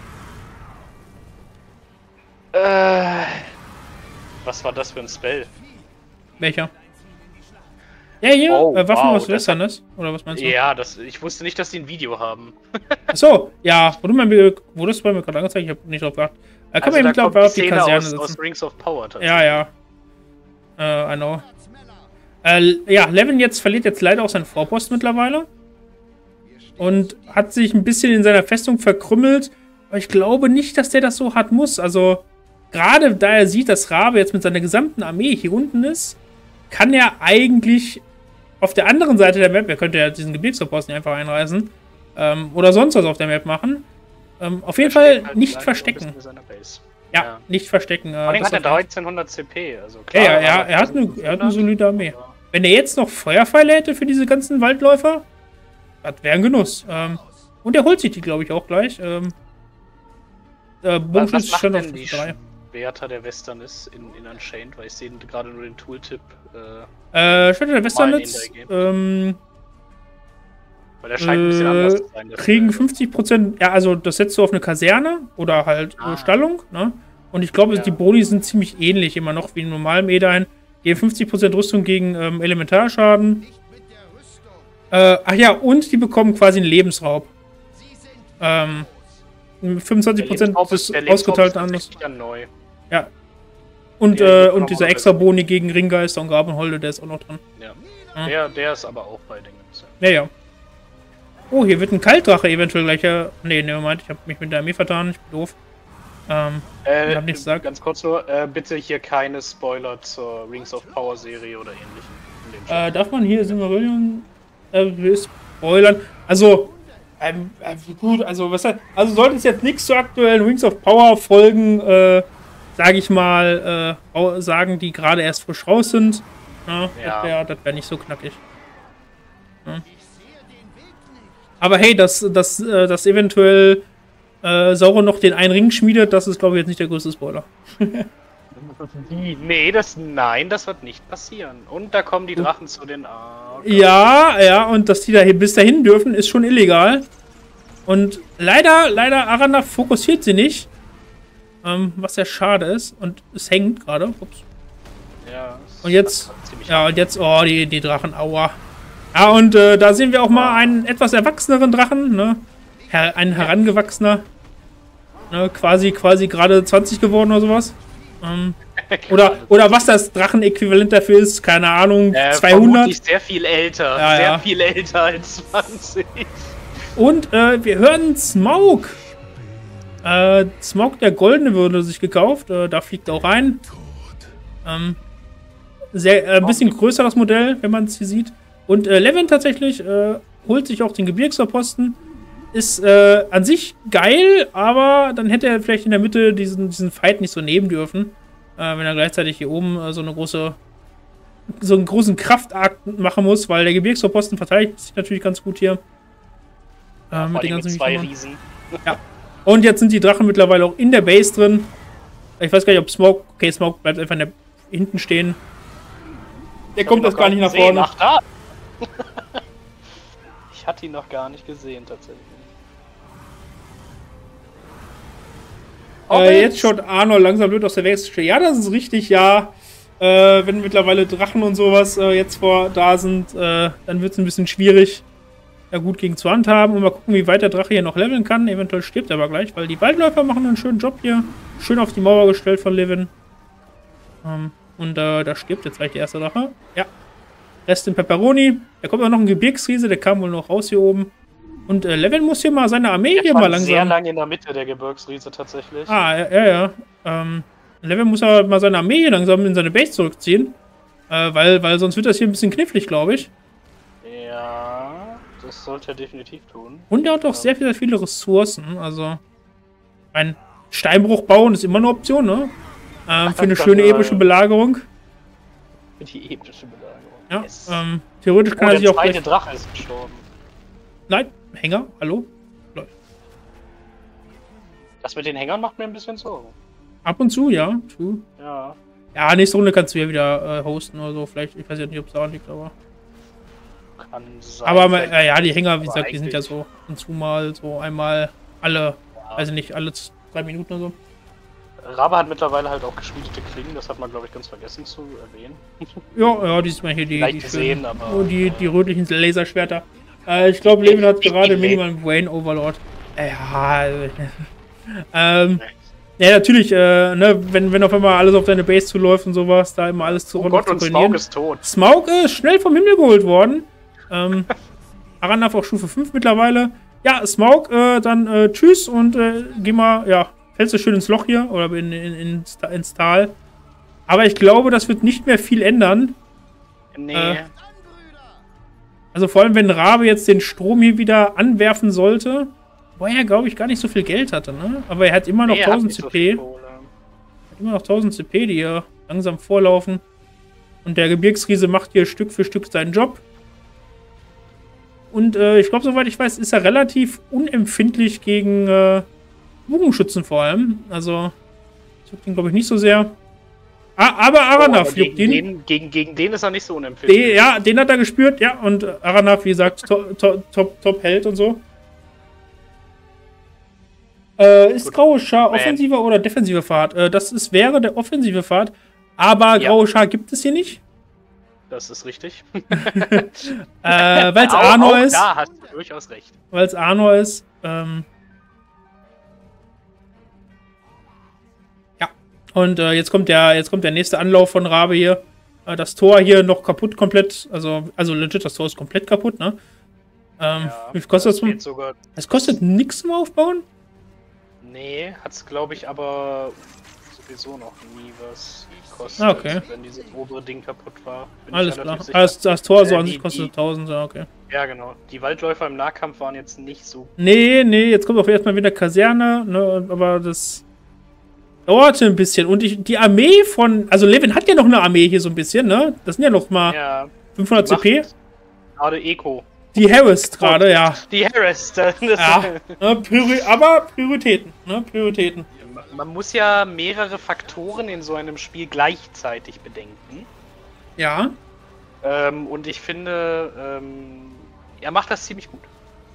Was war das für ein Spell? Welcher? Ja, hier, Waffen aus Wilderness, oder was meinst du? Ja, ich wusste nicht, dass die ein Video haben. Achso, ja, wurde es bei mir gerade angezeigt? Ich habe nicht drauf geachtet. Kann man eben glauben, auf die Kaserne sitzen. Aus Rings of Power tatsächlich. Ja. I know. Ja, Levin verliert jetzt leider auch seinen Vorpost mittlerweile. Und hat sich ein bisschen in seiner Festung verkrümmelt. Aber ich glaube nicht, dass der das so hart muss. Also, gerade da er sieht, dass Rabe jetzt mit seiner gesamten Armee hier unten ist, kann er eigentlich auf der anderen Seite der Map, er könnte ja diesen Gebirgsvorposten einfach einreißen, oder sonst was auf der Map machen. Auf jeden Fall nicht verstecken. Ja, nicht verstecken. Vor allem hat er 1300 CP, also klar. Ja, er hat eine solide Armee. Wenn er jetzt noch Feuerpfeile hätte für diese ganzen Waldläufer, das wäre ein Genuss. Und er holt sich die, glaube ich, auch gleich. Was macht denn die Schwerter der Westerness in Unchained? Weil ich sehe gerade nur den Tooltip. Schwerter der Westerness, weil der scheint ein bisschen anders zu sein. Kriegen 50%, ja, also das setzt du auf eine Kaserne oder halt Stallung, ne? Und ich glaube, die Boni sind ziemlich ähnlich, immer noch wie in normalem Edain. Geben 50% Rüstung gegen Elementarschaden. Ach ja, und die bekommen quasi einen Lebensraub. 25% ist ausgeteilt anders. Neu. Ja. Und dieser extra Boni gegen Ringgeister und Grabenholde, der ist auch noch drin. Ja. Der ist aber auch bei Dingen. Ja. Oh, hier wird ein Kaltdrache eventuell gleich. Nee, Moment, ich habe mich mit der Armee vertan, ich bin doof. Ich hab nichts gesagt. Ganz kurz nur, bitte hier keine Spoiler zur Rings of Power Serie oder ähnlichem. Darf man hier Silmarillion spoilern? Also, gut, also sollte es jetzt nichts zu aktuellen Rings of Power Folgen, sage ich mal, sagen, die gerade erst frisch raus sind. Ja. Das wäre nicht so knackig. Ja. Aber hey, dass eventuell Sauron noch den einen Ring schmiedet, das ist, glaube ich, jetzt nicht der größte Spoiler. Nee, das wird nicht passieren. Und da kommen die Drachen zu den Ja, und dass die da bis dahin dürfen, ist schon illegal. Und leider, Aranath fokussiert sie nicht. Was sehr schade ist. Und es hängt gerade. Ups. Ja. Und jetzt, die Drachen, aua. Ja, und da sehen wir auch mal einen etwas erwachseneren Drachen, ne? Ein herangewachsener. Ne? Quasi gerade 20 geworden oder sowas. Oder was das Drachen-Äquivalent dafür ist, keine Ahnung, 200. Vermutlich sehr viel älter. Sehr viel älter als 20. Und wir hören Smaug. Smaug der Goldene wurde sich gekauft. Da fliegt er auch rein. Ein bisschen größer das Modell, wenn man es hier sieht. Und Levin tatsächlich holt sich auch den Gebirgsvorposten. Ist an sich geil, aber dann hätte er vielleicht in der Mitte diesen Fight nicht so nehmen dürfen. Wenn er gleichzeitig hier oben so einen großen Kraftakt machen muss, weil der Gebirgsvorposten verteidigt sich natürlich ganz gut hier. Mit den ganzen 2 Riesen. Ja. Und jetzt sind die Drachen mittlerweile auch in der Base drin. Ich weiß gar nicht, ob Smoke... Okay, Smoke bleibt einfach hinten stehen. Der kommt jetzt gar nicht nach vorne. Ach, da! Ich hatte ihn noch gar nicht gesehen, tatsächlich. Jetzt schaut Arno langsam blöd aus der Welt. Ja, das ist richtig, ja. Wenn mittlerweile Drachen und sowas jetzt da sind, dann wird es ein bisschen schwierig, da gut gegen zu handhaben. Und mal gucken, wie weit der Drache hier noch leveln kann. Eventuell stirbt er aber gleich, weil die Waldläufer machen einen schönen Job hier. Schön auf die Mauer gestellt von Levin. Und da stirbt jetzt gleich der erste Drache. Ja. Rest in Pepperoni. Da kommt auch noch ein Gebirgsriese, der kam wohl noch raus hier oben. Und Levin muss hier mal seine Armee hier mal langsam... sehr lange in der Mitte, der Gebirgsriese tatsächlich. Ja. Levin muss aber mal seine Armee hier langsam in seine Base zurückziehen. Weil sonst wird das hier ein bisschen knifflig, glaube ich. Ja, das sollte er definitiv tun. Und er hat auch sehr viele Ressourcen. Also, ein Steinbruch bauen ist immer eine Option, ne? Für eine schöne epische Belagerung. Für die epische Belagerung. Ja, Yes. theoretisch kann er sich auch der gleich... zweite Drache ist gestorben. Nein, Hänger, hallo? Lol. Das mit den Hängern macht mir ein bisschen Sorgen. Ab und zu, ja. True. Ja. Ja, nächste Runde kannst du ja wieder hosten oder so. Vielleicht, ich weiß ja nicht, ob es daran liegt, aber... Kann sein. Aber ja, die Hänger, wie aber gesagt, die sind ja so ab und zu mal so einmal alle, also nicht alle 3 Minuten oder so. Rabe hat mittlerweile halt auch geschmiedete Klingen, das hat man, glaube ich, ganz vergessen zu erwähnen. Ja, die sieht man hier, Leicht gesehen, aber... die rötlichen Laserschwerter. Ich glaube, Levin hat gerade minimalen Brain Overlord. Ja, ja, natürlich, ne, wenn auf einmal alles auf deine Base zuläuft und sowas, da immer alles zu Gott, und Smaug ist tot. Smaug ist schnell vom Himmel geholt worden. Aranaf auf Stufe 5 mittlerweile. Ja, Smaug, dann tschüss und geh mal, ja, fällst du schön ins Loch hier oder ins Tal. Aber ich glaube, das wird nicht mehr viel ändern. Nee. Also vor allem, wenn Rabe jetzt den Strom hier wieder anwerfen sollte, wo er, glaube ich, gar nicht so viel Geld hatte, ne? Aber er hat immer noch 1000 CP. Hat immer noch 1000 CP, die hier langsam vorlaufen. Und der Gebirgsriese macht hier Stück für Stück seinen Job. Und ich glaube, soweit ich weiß, ist er relativ unempfindlich gegen Bogenschützen vor allem. Also, das juckt ihn, glaube ich, nicht so sehr. Aber Aranaf juckt ihn. Gegen den ist er nicht so unempfindlich. Ja, den hat er gespürt, ja. Und Aranaf, wie gesagt, Top-Held und so. Ist Graue Schar offensiver oder defensive Pfad? Das wäre der offensive Pfad. Aber Graue Schar gibt es hier nicht. Das ist richtig. Weil es Arno ist. Da hast du durchaus recht. Weil es Arno ist. Ja. Und jetzt kommt der nächste Anlauf von Rabe hier. Das Tor hier noch kaputt komplett. Also legit, das Tor ist komplett kaputt, ne? Wie viel kostet das? Es kostet nichts zum Aufbauen? Nee, hat's glaube ich aber sowieso noch nie was gekostet, okay. Wenn dieses obere Ding kaputt war. Alles klar. Das Tor so an sich kostet 1000, ja, okay. Ja, genau. Die Waldläufer im Nahkampf waren jetzt nicht so... Nee, jetzt kommt auch erstmal wieder Kaserne, ne, aber das dauerte ein bisschen. Und die Armee von... Also Levin hat ja noch eine Armee hier so ein bisschen, ne? Das sind ja noch mal 500 CP. Gerade Eco. Die Harris gerade, ja. Die Harris. Ja, aber Prioritäten, ne? Prioritäten. Man muss ja mehrere Faktoren in so einem Spiel gleichzeitig bedenken. Ja. Und ich finde, er macht das ziemlich gut.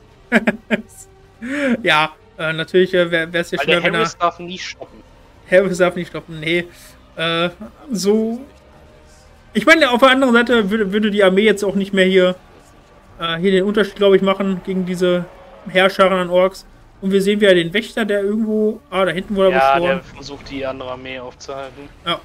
Ja, natürlich wäre es ja schwer, wenn er... Harris darf nie stoppen. Harris darf nicht stoppen, nee. So... Ich meine, auf der anderen Seite würde die Armee jetzt auch nicht mehr hier den Unterschied, glaube ich, machen gegen diese Heerscharen an Orks. Und wir sehen wieder den Wächter, der irgendwo... da hinten wurde er beschworen. Ja, der versucht, die andere Armee aufzuhalten. Ja.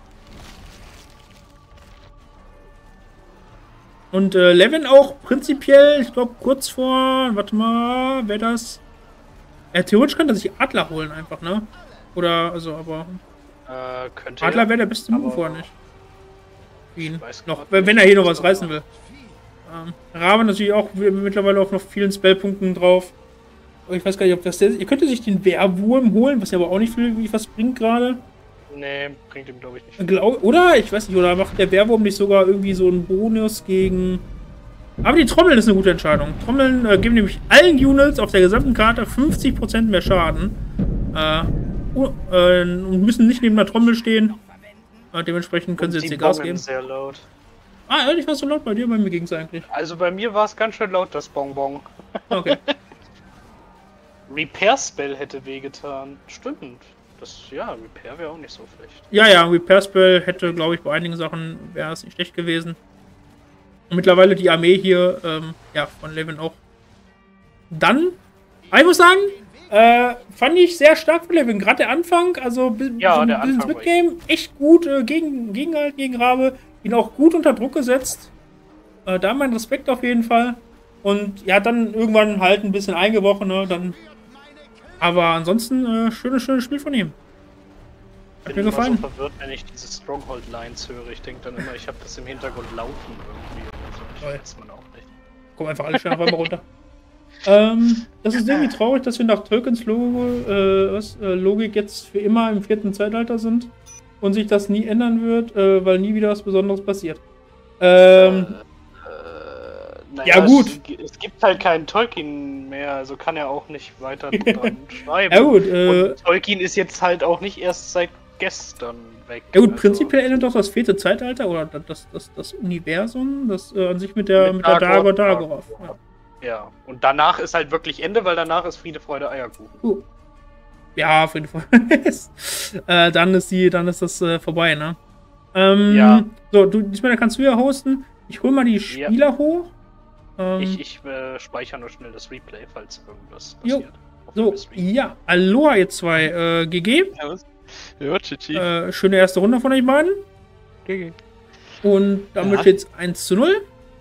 Und Levin auch prinzipiell, ich glaube, kurz vor... Warte mal, wer das... Theoretisch könnte er sich Adler holen einfach, ne? Oder, also, aber... könnte Adler wäre der beste Move, oder nicht? Ihn. Noch, wenn er hier noch was reißen will. Rabe natürlich auch mittlerweile auf noch vielen Spellpunkten drauf. Ich weiß gar nicht, ob das der ist. Ihr könntet sich den Wehrwurm holen, was ja aber auch nicht viel was bringt gerade. Nee, bringt ihm glaube ich nicht. Oder? Ich weiß nicht, oder macht der Wehrwurm nicht sogar irgendwie so einen Bonus gegen... Aber die Trommeln ist eine gute Entscheidung. Trommeln geben nämlich allen Units auf der gesamten Karte 50% mehr Schaden. Und müssen nicht neben der Trommel stehen. Dementsprechend können sie jetzt ihr Gas geben. Sehr laut. Ehrlich, war es so laut bei dir? Bei mir ging es eigentlich. Also bei mir war es ganz schön laut, das Bonbon. Okay. Repair Spell hätte wehgetan. Stimmt. Ja, Repair wäre auch nicht so schlecht. Ja, Repair Spell hätte, glaube ich, bei einigen Sachen wäre es nicht schlecht gewesen. Und mittlerweile die Armee hier, ja, von Levin auch. Dann, ich muss sagen, fand ich sehr stark von Levin. Gerade der Anfang, also bis ins Midgame, echt gut gegengehalten gegen Rabe. Ihn auch gut unter Druck gesetzt. Da mein Respekt auf jeden Fall. Und ja, dann irgendwann halt ein bisschen eingebrochen, ne, dann. Aber ansonsten, schönes Spiel von ihm. Hat mir gefallen. Ich bin immer so verwirrt, wenn ich diese Stronghold-Lines höre. Ich denke dann immer, ich habe das im Hintergrund laufen irgendwie oder so. Ich weiß man auch nicht. Kommen einfach alle schnell auf einmal runter. Das ist irgendwie traurig, dass wir nach Tolkiens Logik jetzt für immer im 4. Zeitalter sind und sich das nie ändern wird, weil nie wieder was Besonderes passiert. Naja, ja gut. Es gibt halt keinen Tolkien mehr, also kann er auch nicht weiter dran schreiben. Ja gut. Und Tolkien ist jetzt halt auch nicht erst seit gestern weg. Ja gut, prinzipiell endet doch das 4. Zeitalter oder das Universum, das an sich mit der Dagoth. Ja, und danach ist halt wirklich Ende, weil danach ist Friede, Freude, Eierkuchen. Ja, Friede, Freude. Dann ist das vorbei, ne? Ja. So, diesmal kannst du ja hosten. Ich hol mal die Spieler hoch. Ich speichere nur schnell das Replay, falls irgendwas passiert. So, ja. Aloha, ihr zwei. GG. Ja, Chichi. Schöne erste Runde von euch beiden. GG. Und damit steht es 1:0.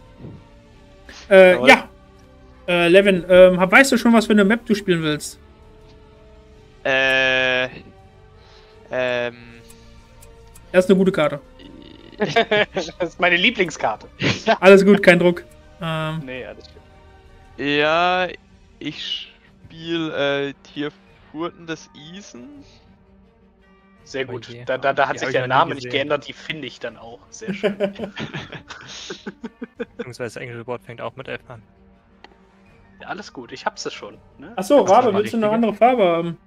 Ja. Levin, weißt du schon, was für eine Map du spielen willst? Das ist eine gute Karte. Das ist meine Lieblingskarte. Alles gut, kein Druck. Nee, alles gut. Ja, ich spiele Tierfurten des Isen. Sehr gut. Okay. Da hat sich der ich Name nie nicht gesehen. geändert, die finde ich dann auch. Sehr schön. Beziehungsweise das englische Wort fängt auch mit F an. Ja, alles gut, ich hab's schon. Ne? Achso, Das war Rabe, mal willst du eine richtige. andere Farbe haben?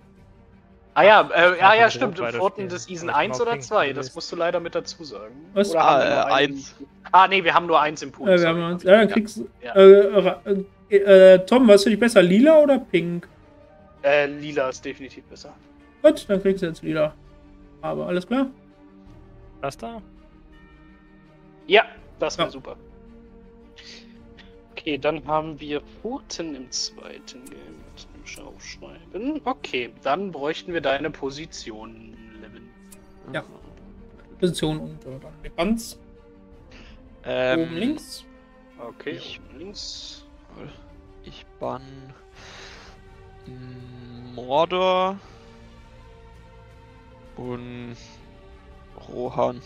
Ja, rot, stimmt. weil das Pforten fehlt. des Isen Aber ich 1 mag oder pink, 2? weil Das das- musst du leider mit dazu sagen. Was? Oder haben wir nur einen? 1. Nee, wir haben nur 1 im Pool. Wir sorry. haben uns, ja, dann kriegst du. Ja. Tom, was für dich besser, lila oder pink? Lila ist definitiv besser. Gut, dann kriegst du jetzt lila. Aber alles klar? Was da? Ja, das wäre Ja. super. Okay, dann haben wir Pfoten im zweiten Game. Das muss ich aufschreiben. Okay, dann bräuchten wir deine Position, Levin. Ja. Position und dann die Bands. Oben links. Okay, Ich- oben links. Ich bann Mordor und Rohan.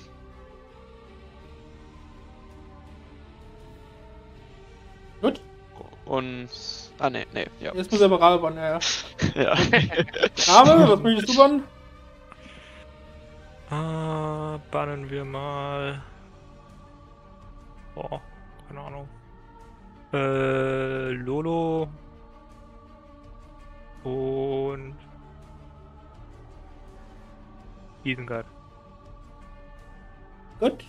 Gut. Und. Nee, ja. Jetzt muss aber Rabe bannen, ja. Ja. Rabe, was möchtest du bannen? Bannen wir mal. Boah, keine Ahnung. Lolo. Und. Isengard. Gut.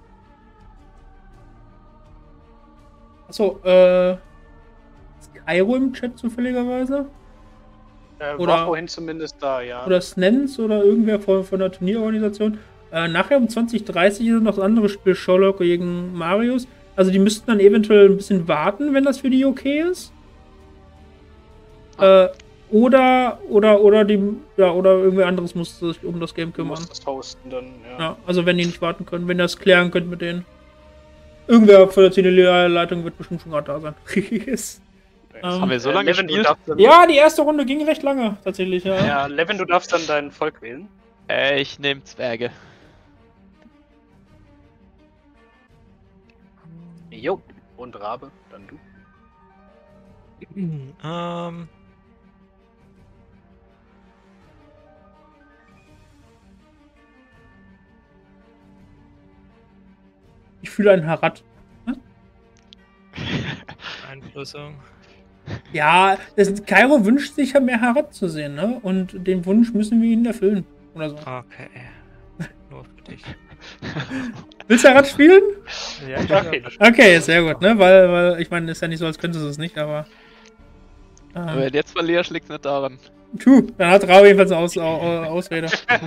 Achso, ist Kairo im Chat zufälligerweise? Oder- War vorhin zumindest da, ja. Oder Snens oder irgendwer von der Turnierorganisation. Nachher um 20:30 ist noch das andere Spiel Sherlock gegen Marius. Also die müssten dann eventuell ein bisschen warten, wenn das für die okay ist. Oder irgendwer anderes muss sich um das Game Du kümmern. musst das hosten dann, ja. Ja, also wenn die nicht warten können, wenn ihr das klären könnt mit denen. Irgendwer von der Turnierleitung wird bestimmt schon gerade da sein. Haben wir so lange Levin, du gespielt? darfst dann, Ja, die erste Runde ging recht lange, tatsächlich, ja. ja, Levin, du darfst dann dein Volk wählen. Ich nehme Zwerge. Jo. Und Rabe, dann du. Ich fühle einen Harad. Einflüsse. Ja, Kairo wünscht sich ja mehr Harad zu sehen, ne? Und den Wunsch müssen wir ihnen erfüllen. Oder so. Okay. Nur für dich. Willst du Harad spielen? Ja, Okay, Okay, sehr gut, ne? Weil ich meine, ist ja nicht so, als könntest du es nicht, aber. Aber wenn jetzt verlierst, liegt's nicht daran. Dann hat Rabe jedenfalls eine Ausrede.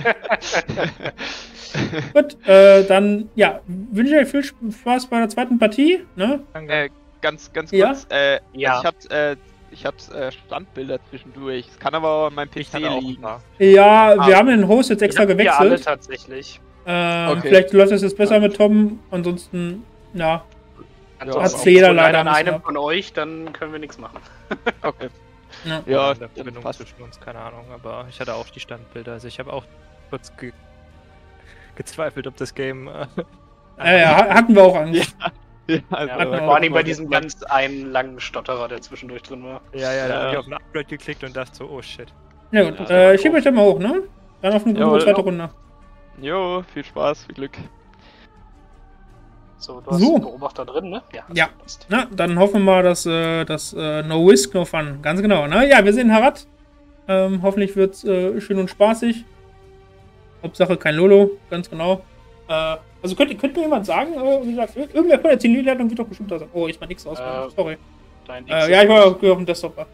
Gut, dann, ja, wünsche ich euch viel Spaß bei der zweiten Partie, ne? Ganz kurz. Ja? Ich hab Standbilder zwischendurch. Es kann aber auch an meinem PC liegen. Ja, wir haben den Host jetzt extra Wir alle gewechselt. tatsächlich. Okay. Vielleicht läuft es jetzt besser mit Tom, ansonsten, ja. Ansonsten Hat's jeder von leider an nicht einem gehabt. von euch, dann können wir nichts machen. Okay. Ja, Ja, der Verbindung passt. zwischen uns, keine Ahnung, aber ich hatte auch die Standbilder. Also ich habe auch kurz gezweifelt, ob das Game. Ja, hatten wir auch Angst. Ja, Ja, wir vor allem bei diesem ganz einen langen Stotterer, der zwischendurch drin war. Ja, da Ja. habe ich auf ein Upgrade geklickt und dachte so, oh shit. Ja gut, Ja, ich schiebe euch dann mal hoch, ne? Dann auf eine gute Jawohl. zweite Runde. Jo, viel Spaß, viel Glück. So, du hast So. einen Beobachter drin, ne? Ja. Passt. Na, dann hoffen wir mal, dass No Risk, No Fun. Ganz genau, ne? Ja, wir sehen Harad. Hoffentlich wird's schön und spaßig. Hauptsache kein Lolo, ganz genau. Also könnte mir jemand sagen, wie gesagt, irgendwer von der Zielleitung wird doch bestimmt da sein. Oh, ist mal nichts aus. Sorry. Dein Ja, ich war auf dem Desktop.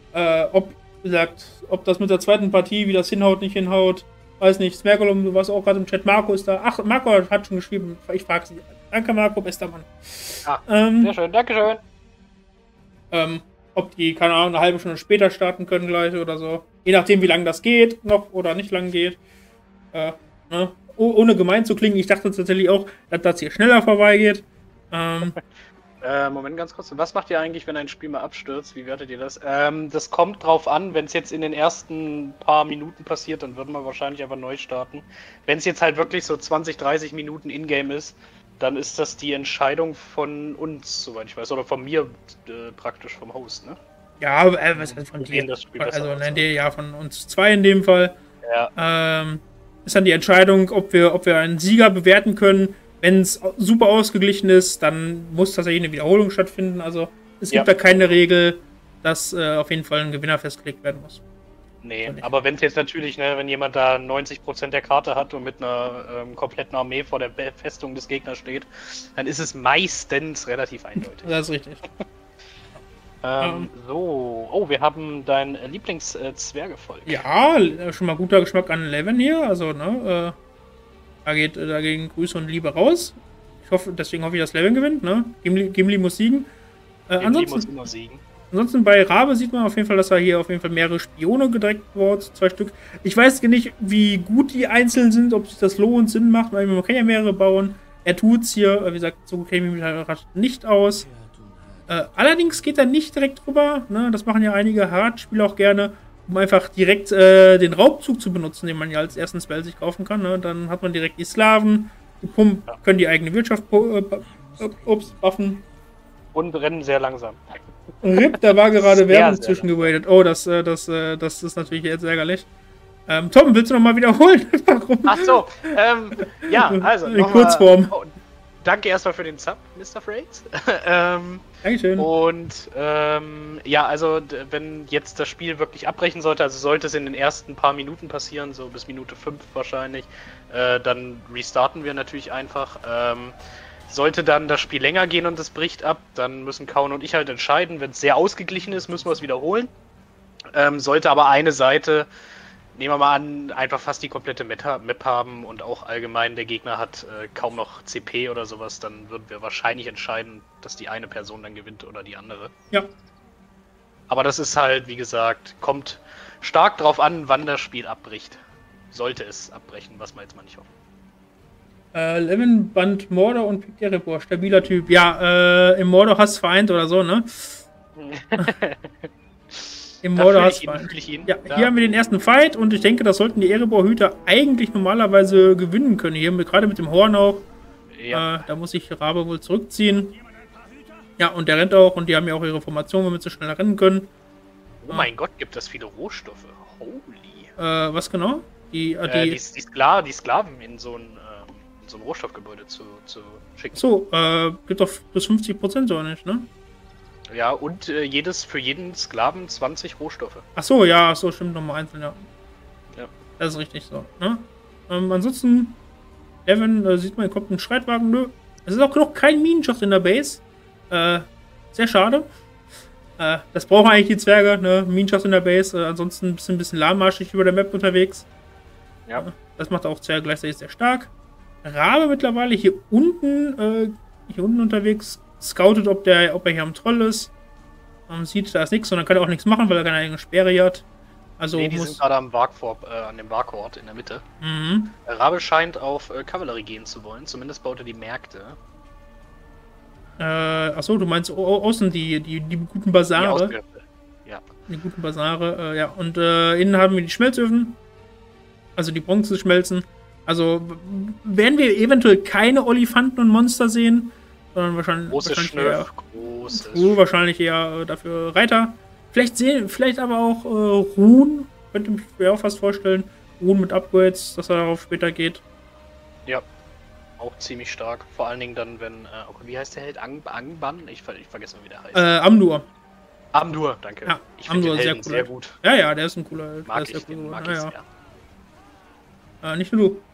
Ob das mit der zweiten Partie, wie das hinhaut, nicht hinhaut. Weiß nicht. Smergolum, du warst auch gerade im Chat. Marco ist da. Ach, Marco hat schon geschrieben. Ich frage sie. Danke, Marco, bester Mann. Sehr schön, dankeschön. Ob die, keine Ahnung, eine halbe Stunde später starten können gleich oder so. Je nachdem, wie lange das geht, noch oder nicht lang geht. Ne? Ohne gemein zu klingen, ich dachte tatsächlich auch, dass das hier schneller vorbeigeht. Moment, ganz kurz. Was macht ihr eigentlich, wenn ein Spiel mal abstürzt? Wie wertet ihr das? Das kommt drauf an, wenn es jetzt in den ersten paar Minuten passiert, dann würden wir wahrscheinlich einfach neu starten. Wenn es jetzt halt wirklich so 20, 30 Minuten Ingame ist, dann ist das die Entscheidung von uns, soweit ich weiß, oder von mir praktisch, vom Host, ne? Ja, was heißt von dir? Das Spiel besser Also, aus, ne, ja, von uns zwei in dem Fall. Ja. Ist dann die Entscheidung, ob wir einen Sieger bewerten können. Wenn es super ausgeglichen ist, dann muss tatsächlich eine Wiederholung stattfinden. Also es gibt da keine Regel, dass auf jeden Fall ein Gewinner festgelegt werden muss. Nee, aber wenn es jetzt natürlich, ne, wenn jemand da 90% der Karte hat und mit einer kompletten Armee vor der Festung des Gegners steht, dann ist es meistens relativ eindeutig. Das ist richtig. So, oh, wir haben dein Lieblingszwergevolk. Ja, schon mal guter Geschmack an Leven hier. Also, ne, da gehen Grüße und Liebe raus. Deswegen hoffe ich, dass Leven gewinnt, ne? Gimli muss siegen. Gimli muss immer siegen. Ansonsten bei Rabe sieht man auf jeden Fall, dass er hier auf jeden Fall mehrere Spione gedreckt wurde, 2 Stück. Ich weiß nicht, wie gut die einzeln sind, ob sich das lohnt, Sinn macht, weil man kann ja mehrere bauen. Er tut's hier, wie gesagt, so käme ich mich nicht aus. Allerdings geht er nicht direkt rüber, ne? Das machen ja einige Hard-Spieler auch gerne, um einfach direkt den Raubzug zu benutzen, den man ja als ersten Spell sich kaufen kann. Ne? Dann hat man direkt die Sklaven, die können die eigene Wirtschaft buffen. Und rennen sehr langsam. RIP, da war gerade Sehr, Werbung sehr zwischen gewadet. Oh, das ist natürlich jetzt ärgerlich. Tom, willst du nochmal wiederholen? Warum? Ach so, ja, also In Kurzform. Oh, danke erstmal für den Sub, Mr. Frakes. Dankeschön. Und ja, also wenn jetzt das Spiel wirklich abbrechen sollte, also sollte es in den ersten paar Minuten passieren, so bis Minute 5 wahrscheinlich, dann restarten wir natürlich einfach. Sollte dann das Spiel länger gehen und es bricht ab, dann müssen Kaun und ich halt entscheiden. Wenn es sehr ausgeglichen ist, müssen wir es wiederholen. Sollte aber eine Seite, nehmen wir mal an, einfach fast die komplette Map haben und auch allgemein der Gegner hat kaum noch CP oder sowas, dann würden wir wahrscheinlich entscheiden, dass die eine Person dann gewinnt oder die andere. Ja. Aber das ist halt, wie gesagt, kommt stark drauf an, wann das Spiel abbricht. Sollte es abbrechen, was wir jetzt mal nicht hoffen. Leven Band Mordor und Pick Erebor, stabiler Typ. Ja, im Mordor Hass vereint oder so, ne? Im Mordor Hass vereint. Ja, hier haben wir den ersten Fight und ich denke, das sollten die Erebor-Hüter eigentlich normalerweise gewinnen können. Hier gerade mit dem Horn auch. Ja. Da muss sich Rabe wohl zurückziehen. Ja, und der rennt auch und die haben ja auch ihre Formation, womit sie schneller rennen können. Oh mein Gott, gibt es viele Rohstoffe. Holy. Was genau? Die Sklaven in so ein Rohstoffgebäude zu schicken. So, gibt doch bis 50% so nicht, ne? Ja, und für jeden Sklaven 20 Rohstoffe. Ach so, ja, so stimmt, nochmal einzeln, ja. Ja. Das ist richtig so, ne? Ansonsten, Evan, sieht man, hier kommt ein Streitwagen, nö. Es ist auch noch kein Minenschacht in der Base. Sehr schade. Das brauchen eigentlich die Zwerge, ne? Minenschacht in der Base, ansonsten ein bisschen lahmarschig über der Map unterwegs. Ja. Das macht auch Zwerge gleichzeitig sehr stark. Rabe mittlerweile hier unten unterwegs, scoutet, ob er hier am Troll ist. Man sieht, da ist nichts und dann kann er auch nichts machen, weil er keine eigene Sperre hier hat. Also nee, die sind gerade am an dem Warkort in der Mitte. Mhm. Rabe scheint auf Kavallerie gehen zu wollen, zumindest baut er die Märkte. Achso, du meinst außen die guten Basare. Ja. Die guten Basare, ja. Und innen haben wir die Schmelzöfen. Also die Bronze schmelzen. Also werden wir eventuell keine Olifanten und Monster sehen, sondern wahrscheinlich eher dafür Reiter. Vielleicht aber auch Ruhen. Könnte ich mir auch fast vorstellen. Ruhen mit Upgrades, dass er darauf später geht. Ja. Auch ziemlich stark. Vor allen Dingen dann, wenn. Okay, wie heißt der Held? Angban? Ich vergesse mal, wie der heißt. Amdur. Amdur, danke. Ja, ich finde den Helden sehr gut. Ja, der ist ein cooler Held. Mag ich sehr. Nicht nur du.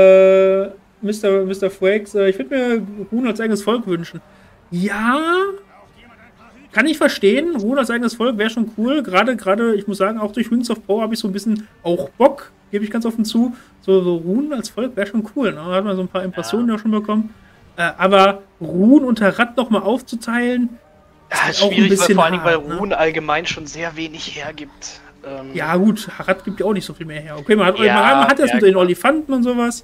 Mr. Frakes, ich würde mir Ruhen als eigenes Volk wünschen. Ja. Kann ich verstehen. Ruhen als eigenes Volk wäre schon cool. Gerade, ich muss sagen, auch durch Wings of Power habe ich so ein bisschen auch Bock. Gebe ich ganz offen zu. So Runen als Volk wäre schon cool. Ne? Da hat man so ein paar Impressionen ja schon bekommen. Aber Runen unter Rad nochmal aufzuteilen, ist auch ein bisschen vor allem, weil Runen allgemein schon sehr wenig hergibt. Ja gut, Harad gibt ja auch nicht so viel mehr her. Okay, man hat das mit den Olifanten und sowas.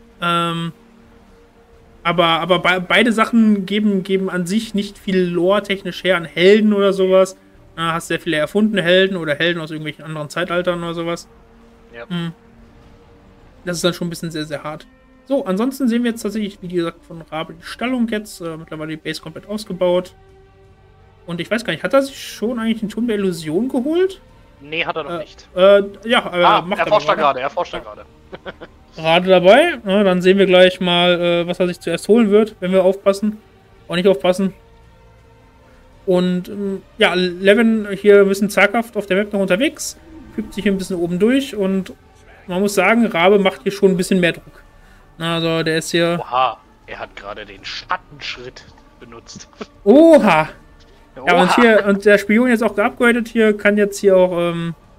Aber beide Sachen geben an sich nicht viel Lore-technisch her an Helden oder sowas. Hast sehr viele erfundene Helden oder Helden aus irgendwelchen anderen Zeitaltern oder sowas. Ja. Das ist dann schon ein bisschen sehr, sehr hart. So, ansonsten sehen wir jetzt tatsächlich, wie gesagt, von Rabe die Stallung jetzt. Mittlerweile die Base komplett ausgebaut. Und ich weiß gar nicht, hat er sich schon eigentlich den Turm der Illusion geholt? Nee, hat er noch nicht. Macht er forscht da gerade, Gerade dabei. Ja, dann sehen wir gleich mal, was er sich zuerst holen wird, wenn wir aufpassen. Auch nicht aufpassen. Und ja, Levin hier ein bisschen zaghaft auf der Map noch unterwegs. Fügt sich hier ein bisschen oben durch und man muss sagen, Rabe macht hier schon ein bisschen mehr Druck. Also der ist hier... Oha, er hat gerade den Schattenschritt benutzt. Oha! Ja, und der Spion jetzt auch geupgradet hier, kann jetzt hier auch,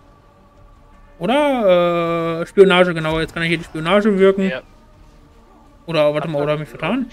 Spionage, genau, jetzt kann er hier die Spionage wirken. Ja. Oder, warte mal, oder habe ich mich vertan?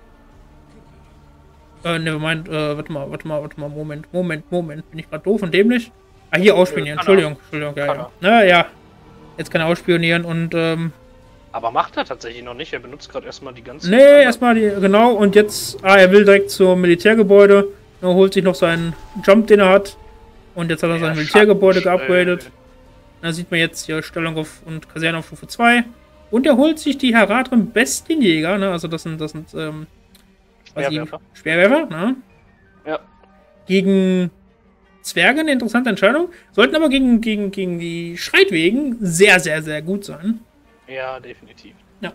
Nevermind, warte mal, Moment, bin ich gerade doof und dämlich? Ah, hier ausspionieren, Entschuldigung, ja. Jetzt kann er ausspionieren und, aber macht er tatsächlich noch nicht, er benutzt gerade erstmal die ganzen... Nee, erstmal genau, und jetzt, er will direkt zum Militärgebäude. Er holt sich noch seinen Jump, den er hat. Und jetzt hat er sein Militärgebäude geupgradet. Da sieht man jetzt hier Stellung und Kaserne auf Stufe 2. Und er holt sich die Haradrim Bestienjäger. Ne? Also das sind Speerwerfer. Ne? Ja. Gegen Zwerge eine interessante Entscheidung. Sollten aber gegen die Schreitwegen sehr, sehr, sehr gut sein. Ja, definitiv. Ja.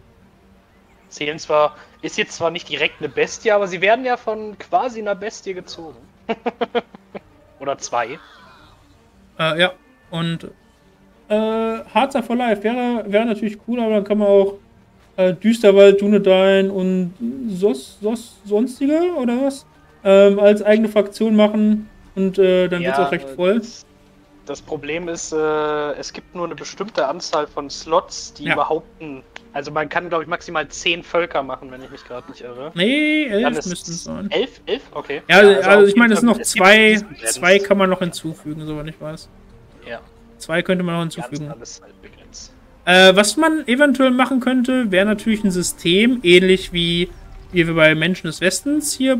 Ist jetzt zwar nicht direkt eine Bestie, aber sie werden ja von quasi einer Bestie gezogen. Oder zwei. Ja, und Harzer for Life wäre natürlich cool, aber dann kann man auch Düsterwald, Dunedain und sonstige, oder was? Als eigene Fraktion machen und dann wird es auch recht voll. Das Problem ist, es gibt nur eine bestimmte Anzahl von Slots, die behaupten. Also man kann, glaube ich, maximal 10 Völker machen, wenn ich mich gerade nicht irre. Nee, 11 müssten es sein. 11? Okay. Ja, also ich meine, es sind noch zwei kann man noch hinzufügen, soweit ich weiß. Ja. 2 könnte man noch hinzufügen. Alles halt begrenzt. Was man eventuell machen könnte, wäre natürlich ein System, ähnlich wie wir bei Menschen des Westens hier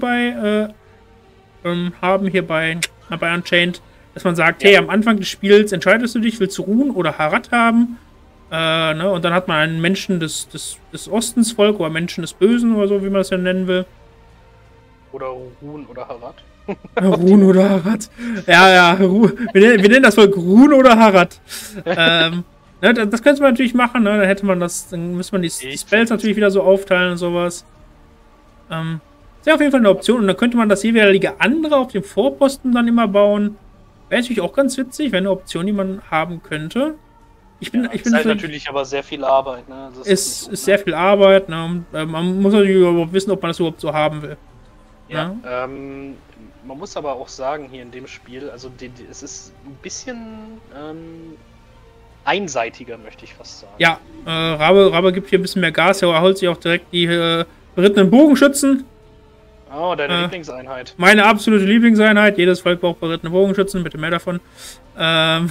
haben, hier bei Unchained, dass man sagt, hey, am Anfang des Spiels entscheidest du dich, willst du Ruhen oder Harad haben? Und dann hat man einen Menschen des Ostens Volk oder Menschen des Bösen oder so, wie man das ja nennen will. Oder Ruhen oder Harad. Ruhen oder Harad. Ja, wir nennen das Volk Ruhen oder Harad. Das könnte man natürlich machen, ne? Dann müsste man die Spells natürlich wieder so aufteilen und sowas. Ist ja auf jeden Fall eine Option. Und dann könnte man das jeweilige andere auf dem Vorposten dann immer bauen. Wäre natürlich auch ganz witzig, wäre eine Option, die man haben könnte. Ich bin halt natürlich aber sehr viel Arbeit, ne? Das ist sehr viel Arbeit, ne? Man muss natürlich überhaupt wissen, ob man das überhaupt so haben will. Ja, man muss aber auch sagen, hier in dem Spiel, also es ist ein bisschen einseitiger, möchte ich fast sagen. Ja, Rabe gibt hier ein bisschen mehr Gas, er holt sich auch direkt die berittenen Bogenschützen. Oh, deine Lieblingseinheit. Meine absolute Lieblingseinheit. Jedes Volk braucht berittene Bogenschützen, bitte mehr davon. Du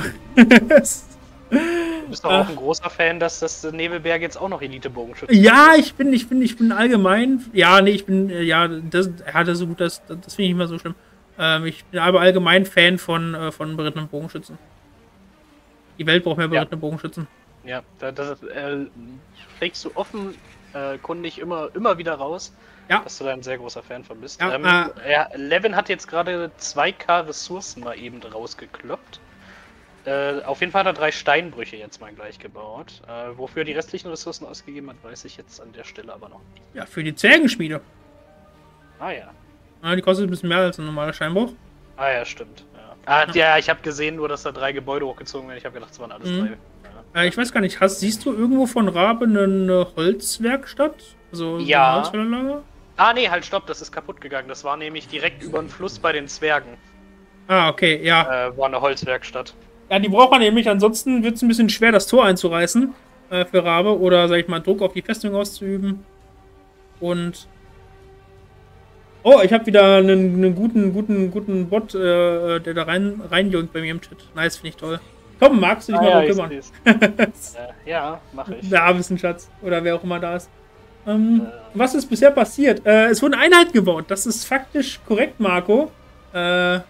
bist doch auch ein großer Fan, dass das Nebelberg jetzt auch noch Elite-Bogenschützen ja, ich bin allgemein. Ja, nee, das ist so gut, das finde ich nicht mehr so schlimm. Ich bin aber allgemein Fan von berittenen Bogenschützen. Die Welt braucht mehr berittene Bogenschützen. Ja, das trägst du offenkundig immer wieder raus, dass du da ein sehr großer Fan von bist. Ja, Levin hat jetzt gerade 2K Ressourcen mal eben rausgekloppt. Auf jeden Fall hat er 3 Steinbrüche jetzt mal gleich gebaut. Wofür er die restlichen Ressourcen ausgegeben hat, weiß ich jetzt an der Stelle aber noch nicht. Ja, für die Zwergenschmiede. Ah ja. Die kostet ein bisschen mehr als ein normaler Steinbruch. Ah ja, stimmt. Ja, ich habe gesehen nur, dass da 3 Gebäude hochgezogen werden. Ich habe gedacht, es waren alles 3. Ja. Ich weiß gar nicht, siehst du irgendwo von Rabe eine Holzwerkstatt? Also ja. Ein Holzfällerlager? Ah nee, halt stopp, das ist kaputt gegangen. Das war nämlich direkt über den Fluss bei den Zwergen. Ah, okay, ja. War eine Holzwerkstatt. Ja, die braucht man nämlich, ansonsten wird es ein bisschen schwer, das Tor einzureißen für Rabe oder, sag ich mal, Druck auf die Festung auszuüben. Und... Oh, ich habe wieder einen guten Bot, der da reinjunkt bei mir im Chat. Nice, finde ich toll. Komm, magst du dich mal kümmern? Ja, mache ich. Der Wissenschaftler oder wer auch immer da ist. Was ist bisher passiert? Es wurden Einheiten gebaut. Das ist faktisch korrekt, Marco. Was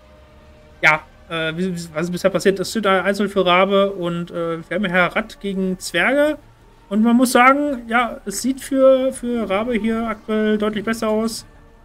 ist bisher passiert? Das steht da einzeln für Rabe und wir haben Herr Rat gegen Zwerge. Und man muss sagen, ja, es sieht für Rabe hier aktuell deutlich besser aus.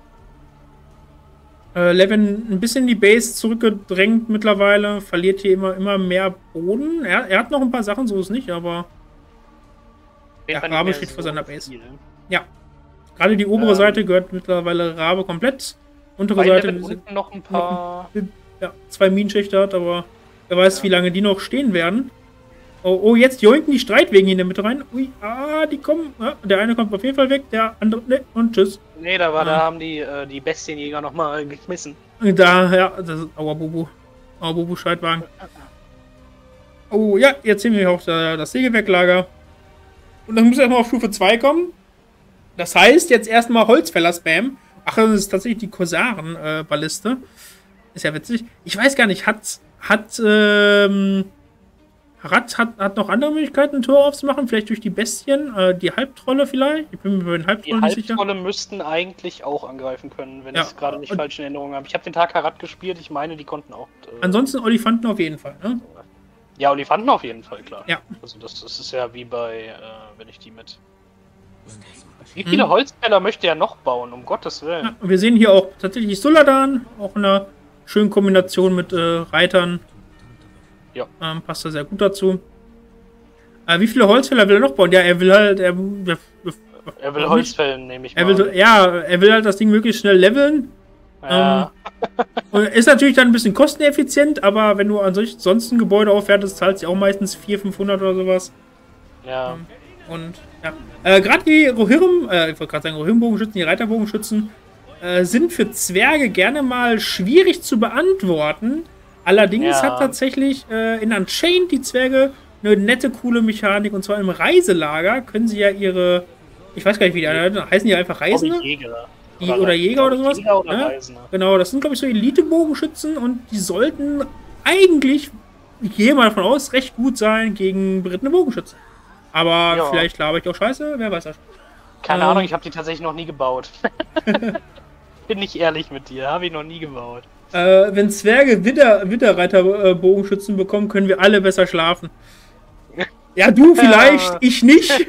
Levin ein bisschen die Base zurückgedrängt mittlerweile, verliert hier immer mehr Boden. Er hat noch ein paar Sachen, so ist es nicht, aber Rabe steht vor seiner Base. Ja, gerade die obere Seite gehört mittlerweile Rabe komplett. Untere Seite unten noch ein paar... 2 Minenschächte hat, aber wer weiß, wie lange die noch stehen werden. Oh, jetzt joinken die Streitwegen in der Mitte rein. Ui, die kommen. Ja, der eine kommt auf jeden Fall weg, der andere. Ne, und tschüss. Nee, da haben die Bestienjäger nochmal geschmissen. Das ist Auerbubu. Auerbubu-Streitwagen. Oh, ja, jetzt sehen wir auch das Sägewerklager. Und dann muss erstmal auf Stufe 2 kommen. Das heißt, jetzt erstmal Holzfäller-Spam. Ach, das ist tatsächlich die Korsaren-Balliste. Ist ja witzig. Ich weiß gar nicht, hat noch andere Möglichkeiten, ein Tor aufzumachen? Vielleicht durch die Bestien? Die Halbtrolle vielleicht? Ich bin mir bei den Halbtrollen nicht sicher. Die Halbtrolle müssten eigentlich auch angreifen können, wenn ich es gerade nicht falsch in Erinnerung habe. Ich habe den Tag Harat gespielt, ich meine, die konnten auch... ansonsten Olifanten auf jeden Fall, ne? Ja, Olifanten auf jeden Fall, klar. Ja. Also das ist ja wie bei, wenn ich die mit... Wie viele Holzfäller möchte er noch bauen, um Gottes Willen? Ja, und wir sehen hier auch tatsächlich Suladan, auch in einer schönen Kombination mit Reitern. Ja. Passt da sehr gut dazu. Wie viele Holzfäller will er noch bauen? Ja, er will halt... Er will Holzfällen, nehme ich mal. Er will halt das Ding möglichst schnell leveln. Ja. Und ist natürlich dann ein bisschen kosteneffizient, aber wenn du ansonsten Gebäude aufwertest, zahlst du auch meistens 400-500 oder sowas. Ja. Und ja. Gerade die Rohirrim, ich wollte gerade sagen Rohirrim-Bogenschützen, die Reiterbogenschützen, sind für Zwerge gerne mal schwierig zu beantworten. Allerdings hat tatsächlich in Unchained die Zwerge eine nette, coole Mechanik. Und zwar im Reiselager können sie ja ihre, ich weiß gar nicht, wie die heißen, die einfach Reisende? Jäger. Oder Jäger oder sowas. Jäger oder Reisende. Genau, das sind, glaube ich, so Elite-Bogenschützen und die sollten eigentlich, ich gehe mal davon aus, recht gut sein gegen berittene Bogenschützen. Aber vielleicht laber ich auch scheiße, wer weiß das. Keine Ahnung, ich habe die tatsächlich noch nie gebaut. Bin ich ehrlich mit dir, habe ich noch nie gebaut. Wenn Zwerge Widderreiter-Bogenschützen bekommen, können wir alle besser schlafen. Ja, du vielleicht, ich nicht.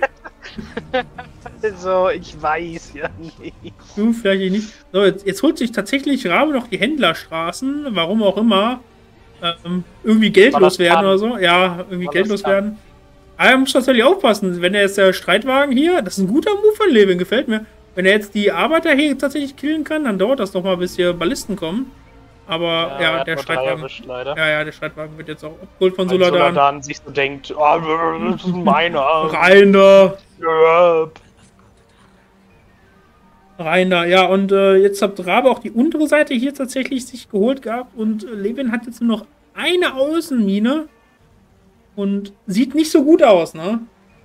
Also, ich weiß ja nicht. Du vielleicht nicht. So, jetzt holt sich tatsächlich Rabe noch die Händlerstraßen, warum auch immer. Irgendwie geldlos werden oder so. Ja, irgendwie geldlos werden. Aber er muss tatsächlich aufpassen. Wenn er jetzt der Streitwagen hier, das ist ein guter Move von Levin, gefällt mir. Wenn er jetzt die Arbeiter hier tatsächlich killen kann, dann dauert das noch mal, bis hier Ballisten kommen. Aber ja, der Streitwagen. Der Streitwagen wird jetzt auch abgeholt von Suladan. Suladan sich so denkt, das ist meiner. Reiner. Rein da, ja. Und jetzt hat Rabe auch die untere Seite hier tatsächlich sich geholt gehabt. Und Levin hat jetzt nur noch eine Außenmine. Und sieht nicht so gut aus, ne?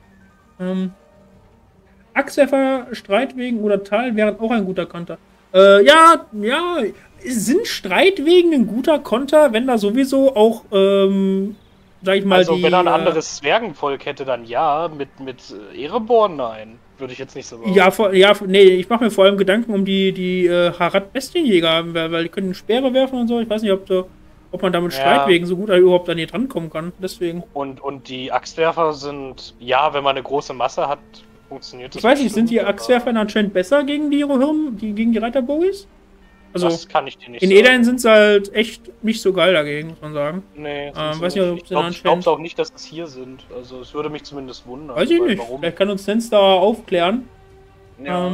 Axtwerfer, Streitwegen oder Tal wären auch ein guter Konter. Ja, sind Streitwegen ein guter Konter, wenn da sowieso auch, sag ich mal, also wenn er ein anderes Zwergenvolk hätte, dann ja. Mit Ereborn, nein. Würde ich jetzt nicht so machen. Nee, ich mache mir vor allem Gedanken um die Harad-Bestienjäger, weil die können Speere werfen und so. Ich weiß nicht, ob man damit Streitwegen so gut überhaupt an die drankommen kann. Deswegen. Und die Axtwerfer sind, ja, wenn man eine große Masse hat, funktioniert das. Ich weiß nicht, sind die Axtwerfer anscheinend besser gegen die gegen die Reiterbogies? Also, das kann ich dir nicht sagen. In Edain sind sie halt echt nicht so geil dagegen, muss man sagen. Nee, weiß nicht, ob ich glaube auch nicht, dass es hier sind. Also es würde mich zumindest wundern. Weiß ich nicht. Warum? Vielleicht kann uns Sens da aufklären. Ja.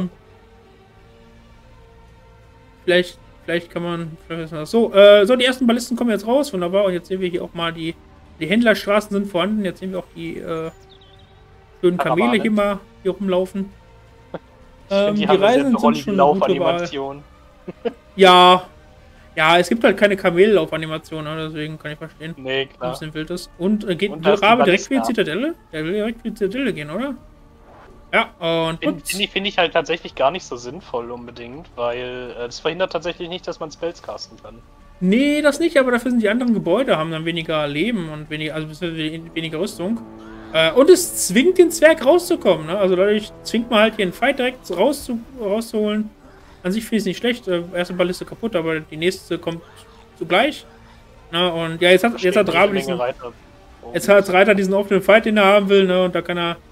Vielleicht kann man. So, die ersten Ballisten kommen jetzt raus, wunderbar. Und jetzt sehen wir hier auch mal die Händlerstraßen sind vorhanden. Jetzt sehen wir auch die schönen Kamele hier rumlaufen. Die Reisen sind schon eine gute Wahl. Ja, es gibt halt keine Kamellaufanimation, ne? Deswegen kann ich verstehen. Nee, klar. Ein bisschen wild ist. Und geht Rabe direkt für die Zitadelle? Der will direkt für die Zitadelle gehen, oder? Ja, und finde ich halt tatsächlich gar nicht so sinnvoll unbedingt, weil das verhindert tatsächlich nicht, dass man Spells casten kann. Nee, das nicht, aber dafür sind die anderen Gebäude, haben dann weniger Leben und weniger Rüstung. Und es zwingt den Zwerg rauszukommen, ne? Also dadurch zwingt man halt hier einen Fight direkt rauszuholen. An sich finde ich es nicht schlecht. Erste Balliste kaputt, aber die nächste kommt zugleich. Na, und ja, jetzt hat Rabe diesen offenen Fight, den er haben will, ne? Und da kann er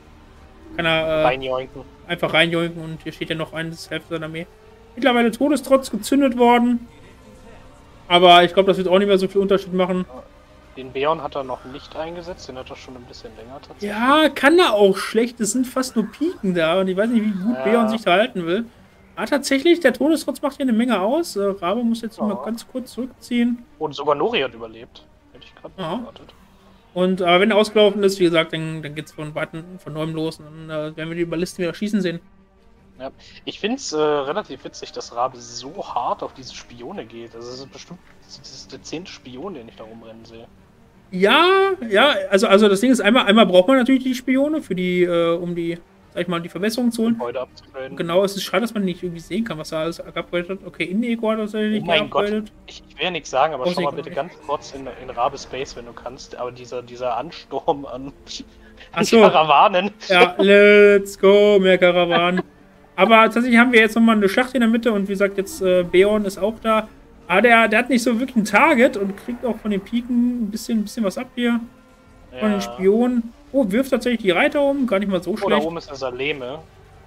einfach reinjoinken. Und hier steht ja noch eines Hälfte seiner Armee. Mittlerweile Todestrotz gezündet worden. Aber ich glaube, das wird auch nicht mehr so viel Unterschied machen. Den Beon hat er noch nicht eingesetzt, den hat er schon ein bisschen länger tatsächlich. Ja, kann er auch schlecht. Es sind fast nur Piken da und ich weiß nicht, wie gut Beon sich da halten will. Aber tatsächlich, der Todestrotz macht hier eine Menge aus. Rabe muss jetzt mal ganz kurz zurückziehen. Und sogar Nori hat überlebt. Hätte ich gerade nicht erwartet. Und wenn er ausgelaufen ist, wie gesagt, dann geht es von neuem los. Und dann werden wir die Ballisten wieder schießen sehen. Ja, ich finde es relativ witzig, dass Rabe so hart auf diese Spione geht. Also es ist bestimmt der 10. Spion, den ich da rumrennen sehe. Ja, also das Ding ist, einmal braucht man natürlich die Spione für die, um die, sag ich mal, die Verbesserung zu holen. Heute abzugraden. Genau, es ist schade, dass man nicht irgendwie sehen kann, was er alles geupgradet hat. Okay, In-Ego hat er tatsächlich geupgradet. Ich will ja nichts sagen, aber schau mal bitte ganz kurz in Rabe Space, wenn du kannst. Aber dieser Ansturm an Karawanen. Ja, let's go, mehr Karawanen. Aber tatsächlich haben wir jetzt nochmal eine Schlacht in der Mitte und wie gesagt, jetzt Beon ist auch da. Aber der hat nicht so wirklich ein Target und kriegt auch von den Piken ein bisschen was ab hier. Ja. Von den Spionen. Oh, wirft tatsächlich die Reiter um, gar nicht mal so schlecht. Da oben ist eine Saleme.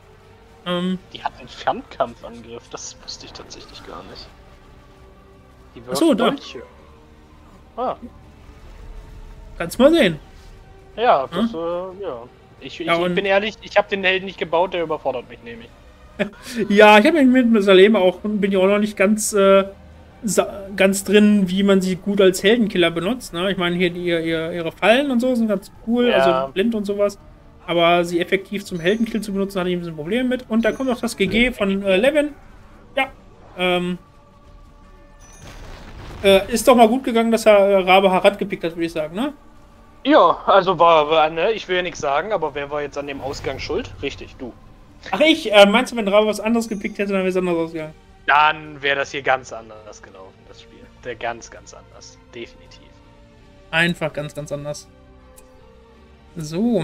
Die hat einen Fernkampfangriff, das wusste ich tatsächlich gar nicht. Die wirft Dolche. Kannst mal sehen. Ja, das, Ich bin ehrlich, ich habe den Helden nicht gebaut, der überfordert mich nämlich. Ja, ich habe mich mit Saleme bin ja auch noch nicht ganz drin, wie man sie gut als Heldenkiller benutzt. Ne? Ich meine, hier ihre Fallen und so sind ganz cool, also blind und sowas. Aber sie effektiv zum Heldenkill zu benutzen, hatte ich ein bisschen Probleme mit. Und da kommt auch das GG von Levin. Ja, ist doch mal gut gegangen, dass er Rabe Harad gepickt hat, würde ich sagen, ne? Ja, also ne, ich will ja nichts sagen, aber wer war jetzt an dem Ausgang schuld? Richtig, du. Ach, meinst du, wenn Rabe was anderes gepickt hätte, dann wäre es anders ausgegangen? Dann wäre das hier ganz anders gelaufen, das Spiel. Der ganz anders. Definitiv. Einfach ganz anders. So.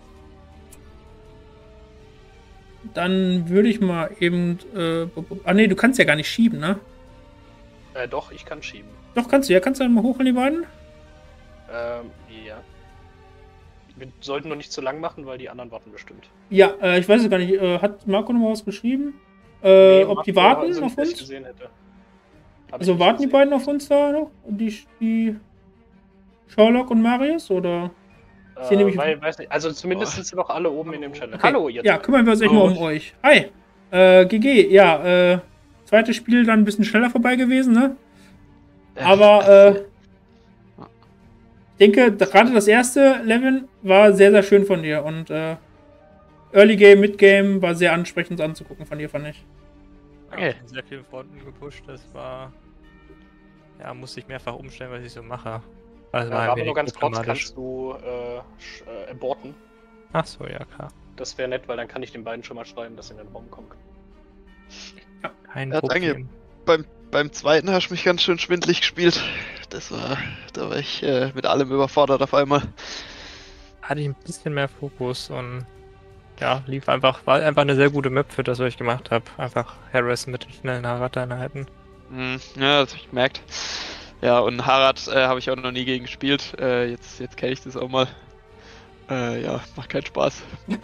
Dann würde ich mal eben... nee, du kannst ja gar nicht schieben, ne? Doch, ich kann schieben. Doch, kannst du. Ja, kannst du dann mal hoch an die beiden? Ja. Wir sollten nur nicht zu lang machen, weil die anderen warten bestimmt. Ja, ich weiß es gar nicht. Hat Marco noch mal was geschrieben? Nee, ob die warten auf uns? Also warten die beiden auf uns da noch? Die Sherlock und Marius? Oder? Weiß nicht. Also zumindest sind sie noch alle oben in dem Channel. Okay. Hallo, jetzt. Ja, kümmern wir uns echt mal um euch. Hi. GG, ja, zweites Spiel dann ein bisschen schneller vorbei gewesen, ne? Aber, ich denke, gerade das erste Level war sehr, sehr schön von dir und Early Game, Mid Game war sehr ansprechend anzugucken von dir, fand ich. Okay. Sehr vielen Fronten gepusht, das war... Ja, musste ich mehrfach umstellen, was ich so mache. Also war ein aber wenig nur ganz kurz, problematisch. kannst du aborten? Ach so, ja klar. Das wäre nett, weil dann kann ich den beiden schon mal schreiben, dass sie in den Raum kommen können. Kein Ja, Problem. Beim zweiten hast du mich ganz schön schwindelig gespielt. Da war ich mit allem überfordert auf einmal. Hatte ich ein bisschen mehr Fokus und ja, war einfach eine sehr gute Map für das, was ich gemacht habe. Einfach harassen mit den schnellen Harad-Einheiten. Ja, das hab ich gemerkt. Ja, und Harad habe ich auch noch nie gegen gespielt. Jetzt kenne ich das auch mal. Ja, macht keinen Spaß.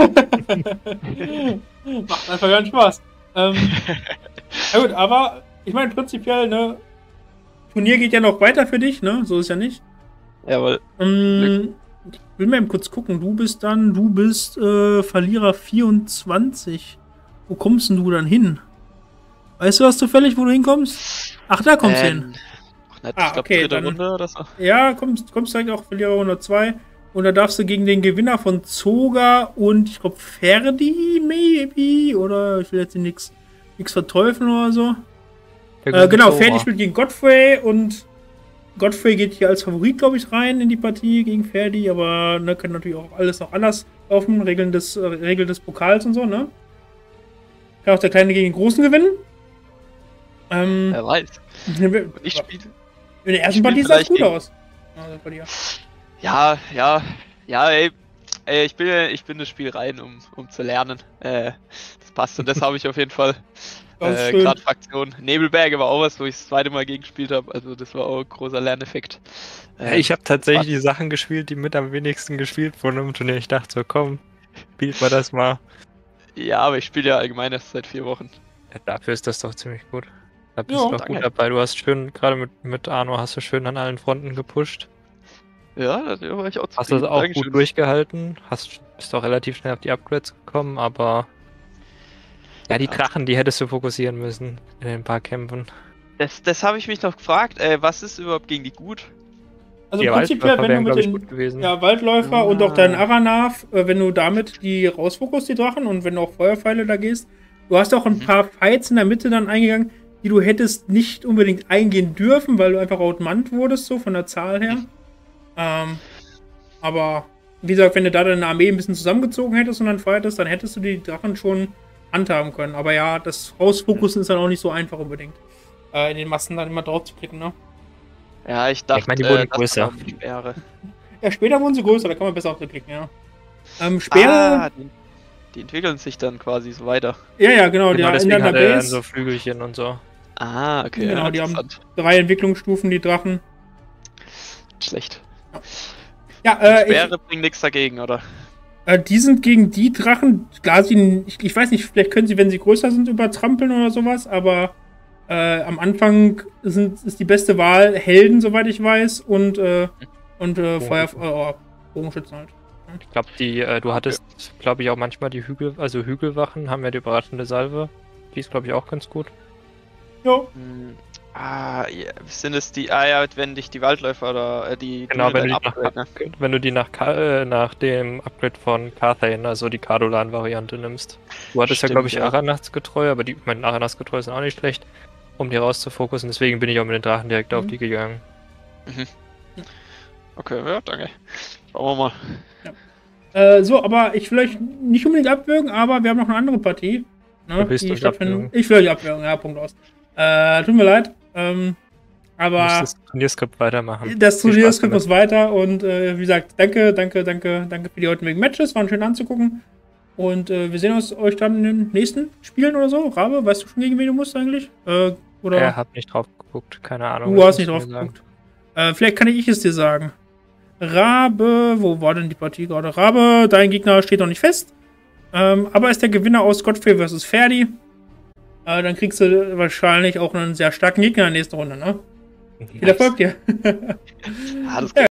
Macht einfach keinen Spaß. Ja gut, aber ich meine prinzipiell, ne, Turnier geht ja noch weiter für dich, ne? So ist ja nicht. Jawohl. Ich will mal eben kurz gucken. Du bist Verlierer 24. Wo kommst denn du dann hin? Weißt du was zufällig, wo du hinkommst? Ach, da kommst du hin. Ach, nett, Ah, ich glaub, okay, dritte dann- Runde oder so. Ja, kommst direkt auch Verlierer 102. Und da darfst du gegen den Gewinner von Zoga und ich glaube Ferdi, maybe. Oder ich will jetzt nichts verteufeln oder so. Genau, Ferdi spielt gegen Godfrey und Godfrey geht hier als Favorit, glaube ich, rein in die Partie gegen Ferdi, aber ne, kann natürlich auch alles noch anders laufen, Regeln des Pokals und so, ne? Kann auch der Kleine gegen den Großen gewinnen. Wer weiß. In Ich spiele. der ersten ich Partie spiel sah es gut vielleicht aus. Also bei dir. Ja, ey, ich bin das Spiel rein, um zu lernen. Das passt und das habe ich auf jeden Fall. Das ist schön. Gerade Fraktion. Nebelberge war auch was, wo ich das zweite Mal gegen gespielt habe. Also das war auch ein großer Lerneffekt. Ja, ich habe tatsächlich die Sachen gespielt, die mit am wenigsten gespielt wurden im Turnier. Ich dachte so, komm, spielt mal das mal. Ja, aber ich spiele ja allgemein erst seit 4 Wochen. Ja, dafür ist das doch ziemlich gut. Da bist Ja, du doch danke. gut dabei. Du hast schön, gerade mit Arno hast du schön an allen Fronten gepusht. Ja, da war ich auch Hast das auch Dankeschön. gut durchgehalten. Bist auch relativ schnell auf die Upgrades gekommen, aber ja, die Drachen, die hättest du fokussieren müssen in den paar Kämpfen. Das habe ich mich noch gefragt. Was ist überhaupt gegen die gut? Also Die prinzipiell, Waldläufer wenn du wären, mit glaube ich, den gut gewesen. Waldläufer und auch deinen Aranav, wenn du damit die rausfokussierst, die Drachen, und wenn du auch Feuerpfeile da gehst, du hast auch ein paar Fights in der Mitte dann eingegangen, die du hättest nicht unbedingt eingehen dürfen, weil du einfach outmannt wurdest, so von der Zahl her. Aber wie gesagt, wenn du da deine Armee ein bisschen zusammengezogen hättest und dann fightest, dann hättest du die Drachen schon handhaben können. Aber ja, das Rausfokussen ist dann auch nicht so einfach unbedingt. In den Massen dann immer drauf zu klicken, ne? Ja, ich dachte, Ich meine, die wurden das größer. waren die Speere. Ja, später wurden sie größer, da kann man besser auf sie klicken, ja. Speere, Die entwickeln sich dann quasi so weiter. ja, genau, die Genau, in deswegen deiner hat er dann Base, so Flügelchen und so. Ah, okay. Genau, ja, die haben- interessant. 3 Entwicklungsstufen, die Drachen. Schlecht. Ja, Speere bringen nichts dagegen, oder? die sind gegen die Drachen, klar, ich weiß nicht, vielleicht können sie, wenn sie größer sind, übertrampeln oder sowas, aber am Anfang ist die beste Wahl Helden, soweit ich weiß, und Bogenschützen halt. Ich glaube, du hattest, glaube ich, auch manchmal die Hügelwachen haben ja die überraschende Salve. Die ist, glaube ich, auch ganz gut. Ja, Ja, sind es die, wenn dich die Waldläufer oder die... Genau, wenn du, dann upgraden, ne? wenn du die nach dem Upgrade von Carthane, also die Cardolan-Variante nimmst. Du hattest ja, Stimmt, glaube ich, ja. Aranachtsgetreu, aber meine Aranachtsgetreu sind auch nicht schlecht, um die rauszufokussen. Deswegen bin ich auch mit den Drachen direkt auf die gegangen. Okay, ja, danke. Schauen wir mal. so, aber ich will euch nicht unbedingt abwürgen, aber wir haben noch eine andere Partie. Ne, Du willst die euch stattfindet. abwürgen. Ich will euch abwürgen, ja, Punkt aus. Tut mir leid. Du musst Aber das Turnierskript weitermachen. das Viel Spaß Turnierskript muss weiter und wie gesagt, danke für die heutigen Matches, waren schön anzugucken. Und wir sehen euch dann in den nächsten Spielen oder so. Rabe, weißt du schon, gegen wen du musst eigentlich? Oder Er hat nicht drauf geguckt, keine Ahnung. du was hast nicht musst drauf du mir sagen. geguckt. Vielleicht kann ich es dir sagen. Rabe, wo war denn die Partie gerade? Rabe, dein Gegner steht noch nicht fest. Aber ist der Gewinner aus Godfrey vs. Ferdi. Dann kriegst du wahrscheinlich auch einen sehr starken Gegner in der nächsten Runde, ne? Viel Erfolg dir. Alles